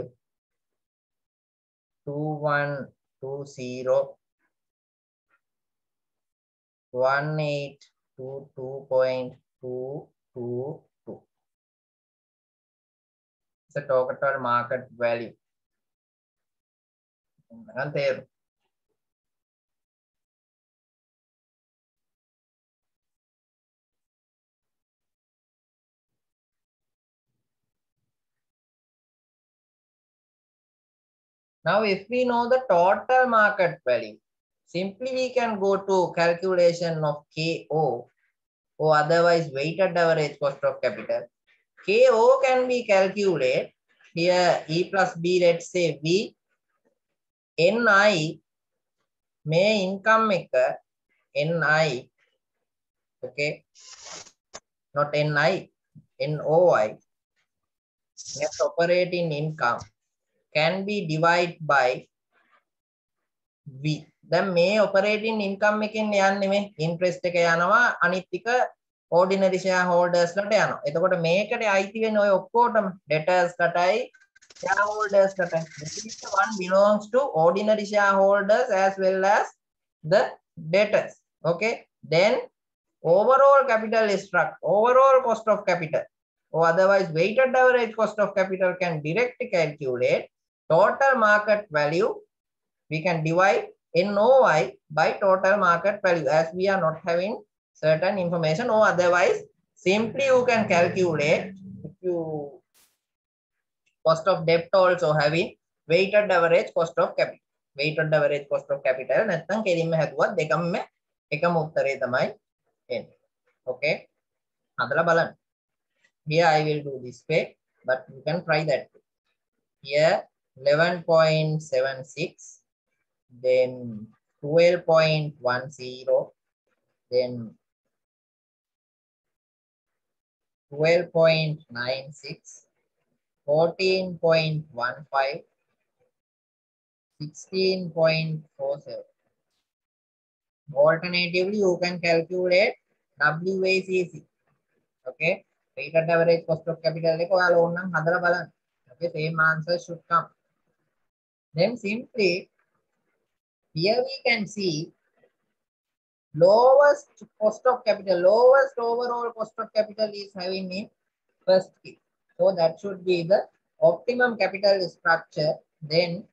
two one two zero, one eight two two point two two two. It's a total market value. Now, if we know the total market value, simply we can go to calculation of K O, or otherwise weighted average cost of capital. K O can be calculated. Here E plus B, let's say V. N I may income එක N I, okay, not N I, N O I, net operating income can be divided by V. දැන් මේ operating income එකෙන් යන්නේ මේ interest එක යනවා අනිත් ටික ordinary shareholders ලට යනවා. එතකොට මේකට අයිති වෙන ඔය ඔක්කොටම debtors ලටයි shareholders ලටයි. This one belongs to ordinary shareholders as well as the debtors. Okay. Then overall capital structure, overall cost of capital, or otherwise weighted average cost of capital can directly calculate total market value. We can divide N O I by total market value as we are not having certain information, or otherwise simply you can calculate if you cost of debt also having weighted average cost of capital. Weighted average cost of capital නැත්නම් කෙලින්ම හැදුවත් දෙකම එකම උත්තරේ තමයි එන්නේ. Okay. හදලා බලන්න. Here I will do this way, but you can try that. Here eleven point seven six, then twelve point one zero, then twelve point nine six, fourteen point one five, sixteen point four seven. Alternatively, you can calculate W A C C. Okay, weighted average cost of capital එක ඔයාලා ඕනනම් හදලා බලන්න. Okay, same answer should come. Then simply here we can see lowest cost of capital, lowest overall cost of capital is having in first key. So that should be the optimum capital structure. Then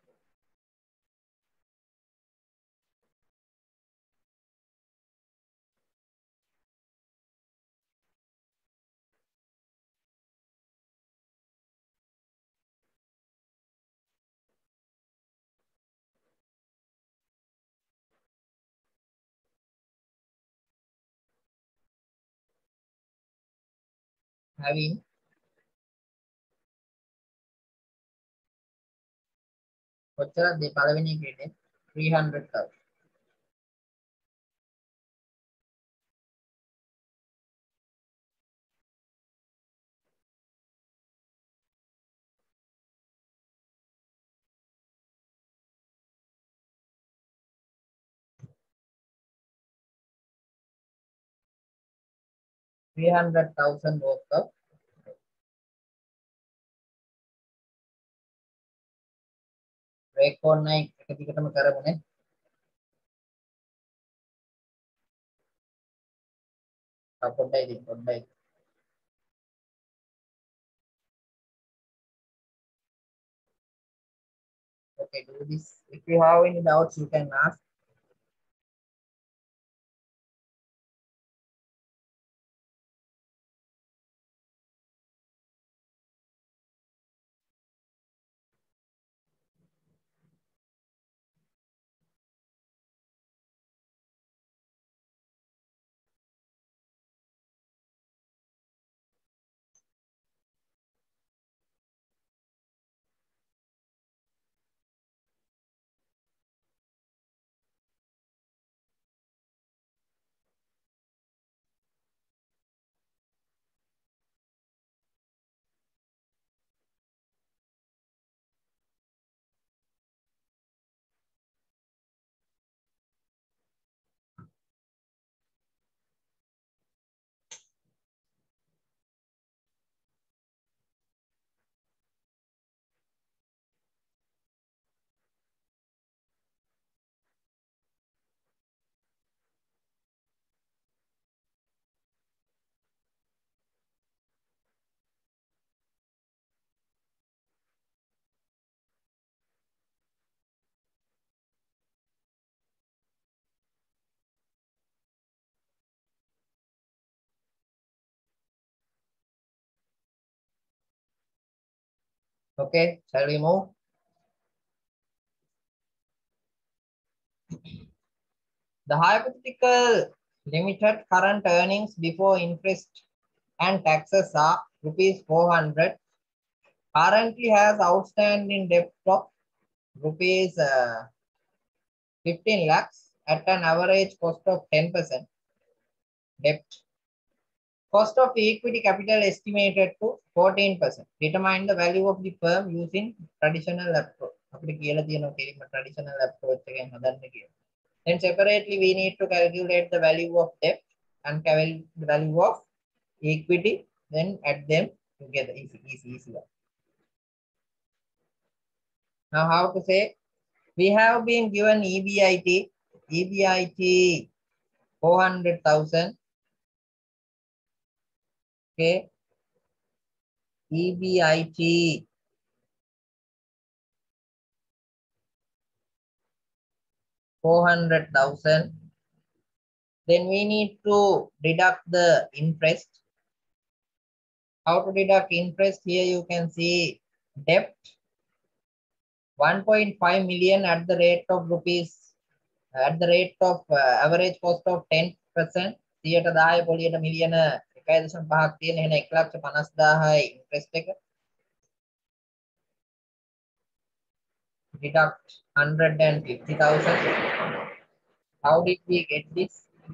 having කොච්චරද පළවෙනි එකේ three hundred thousand. three hundred thousand worth of break on night එක දිගටම කරමුනේ. පොඩ්ඩයි ඉතින් පොඩ්ඩයි. Okay, do this. If you have any doubts, you can ask. Okay, shall we move? The hypothetical limited current earnings before interest and taxes are rupees four hundred, currently has outstanding debt of rupees uh, fifteen lakhs at an average cost of ten percent debt. Cost of equity capital estimated to fourteen percent. Determine the value of the firm using traditional approach. Traditional approach again. Then separately we need to calculate the value of debt and the value of equity. Then add them together. Easy, easy, easy. Now how to say? We have been given E B I T. E B I T four hundred thousand. Okay. E B I T four hundred thousand. Then we need to deduct the interest. How to deduct interest? Here you can see debt one point five million at the rate of rupees at the rate of uh, average cost of ten percent. සියයට දහය පොලියට මිලියන එකයි දශම පහක් තියෙන එහෙනම් එක ලක්ෂ පනස් දාහයි interest එක. Deduct one hundred fifty thousand. How did we get this?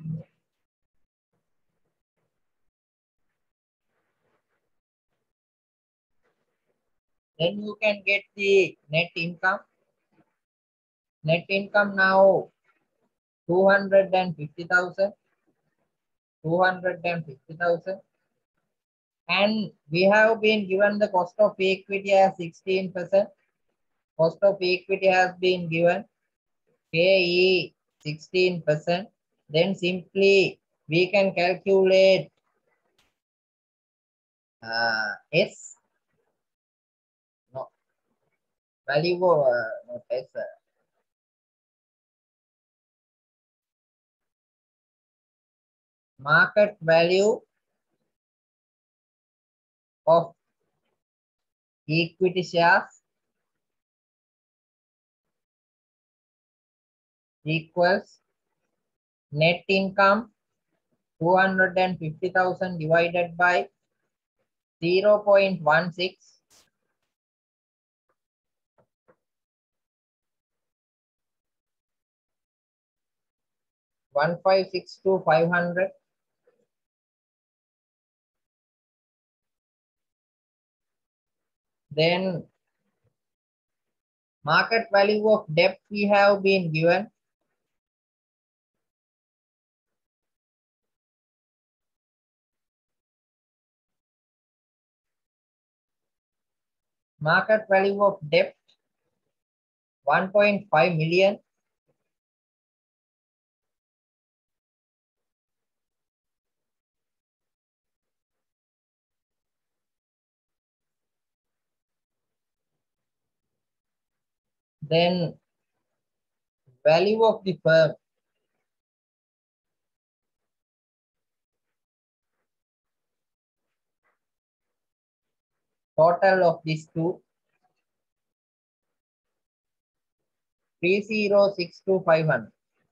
Then you can get the net income. Net income now two hundred fifty thousand. two hundred fifty thousand. And we have been given the cost of equity as sixteen percent. Cost of equity has been given K E sixteen percent. Then simply we can calculate uh, S. No. Value of uh, not S. Uh, market value of equity shares equals net income two hundred fifty thousand divided by zero point one six. one five six two five hundred. Then market value of debt we have been given market value of debt one point five million. Then value of the firm total of these two three zero six two five hundred.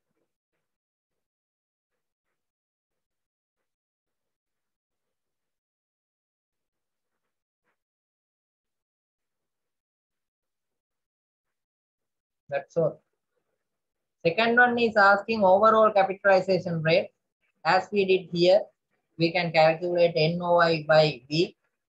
That's all. Second one is asking overall capitalization rate. As we did here, we can calculate N O I by V.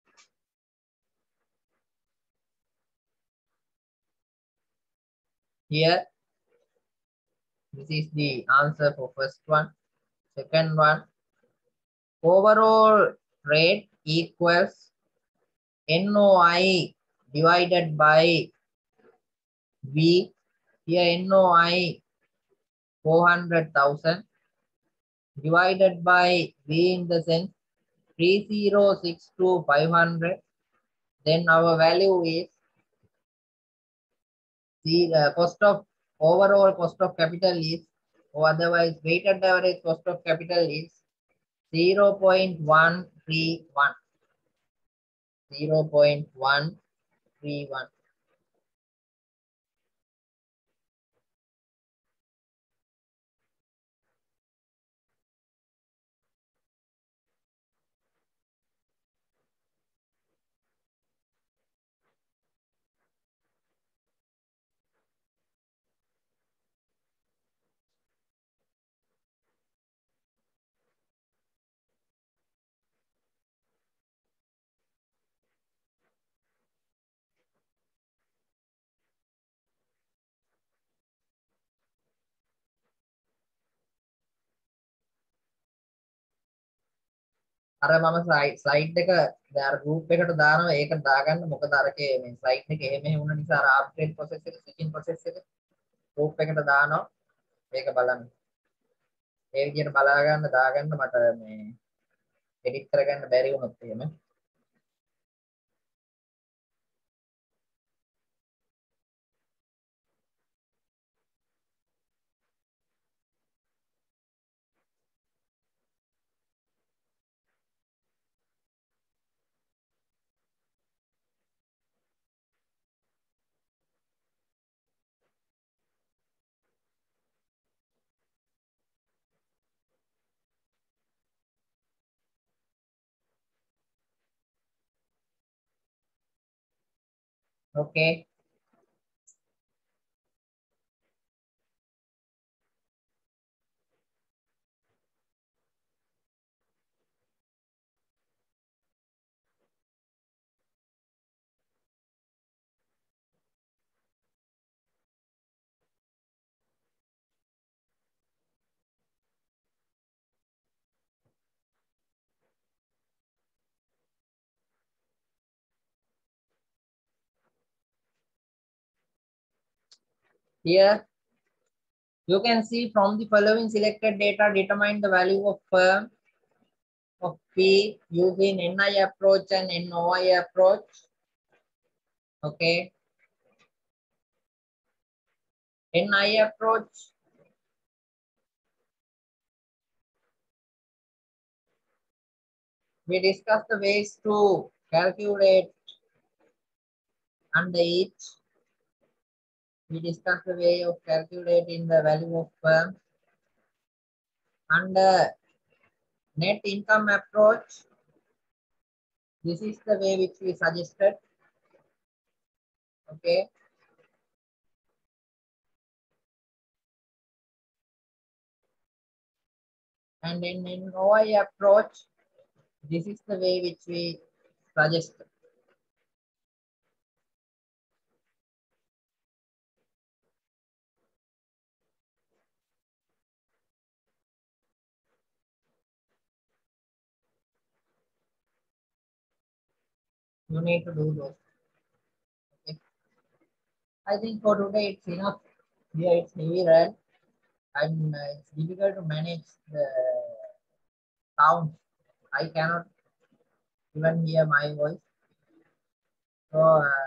Here, this is the answer for first one. Second one, overall rate equals N O I divided by V. Here N O I four hundred thousand divided by V in the sense three zero six two five hundred. Then our value is the uh, cost of overall cost of capital is, or otherwise weighted average cost of capital is zero point one three one. zero point one three one. අර මම slide එක අර group එකට දානවා ඒක දාගන්න මොකද අරකේ මේ ස්ලයිඩ් එක එහෙම එහෙම වුණ නිසා අර අප්ඩේට් process එක switching process එක group එකට දානවා ඒක බලන්න ඒ විදිහට බලා ගන්න දාගන්න මට මේ edit කරගන්න බැරි වුණොත් එහෙම okay here you can see from the following selected data determine the value of firm of P using N I approach and N O I approach. Okay. N I approach. We discussed the ways to calculate under each. We discussed the way of calculating the value of firm. Under net income approach, this is the way which we suggested. Okay. And in N O I approach, this is the way which we suggested. You need to do those. Okay. I think for today it's enough. Here it's heavy rain and uh, it's difficult to manage the sound. I cannot even hear my voice. So uh,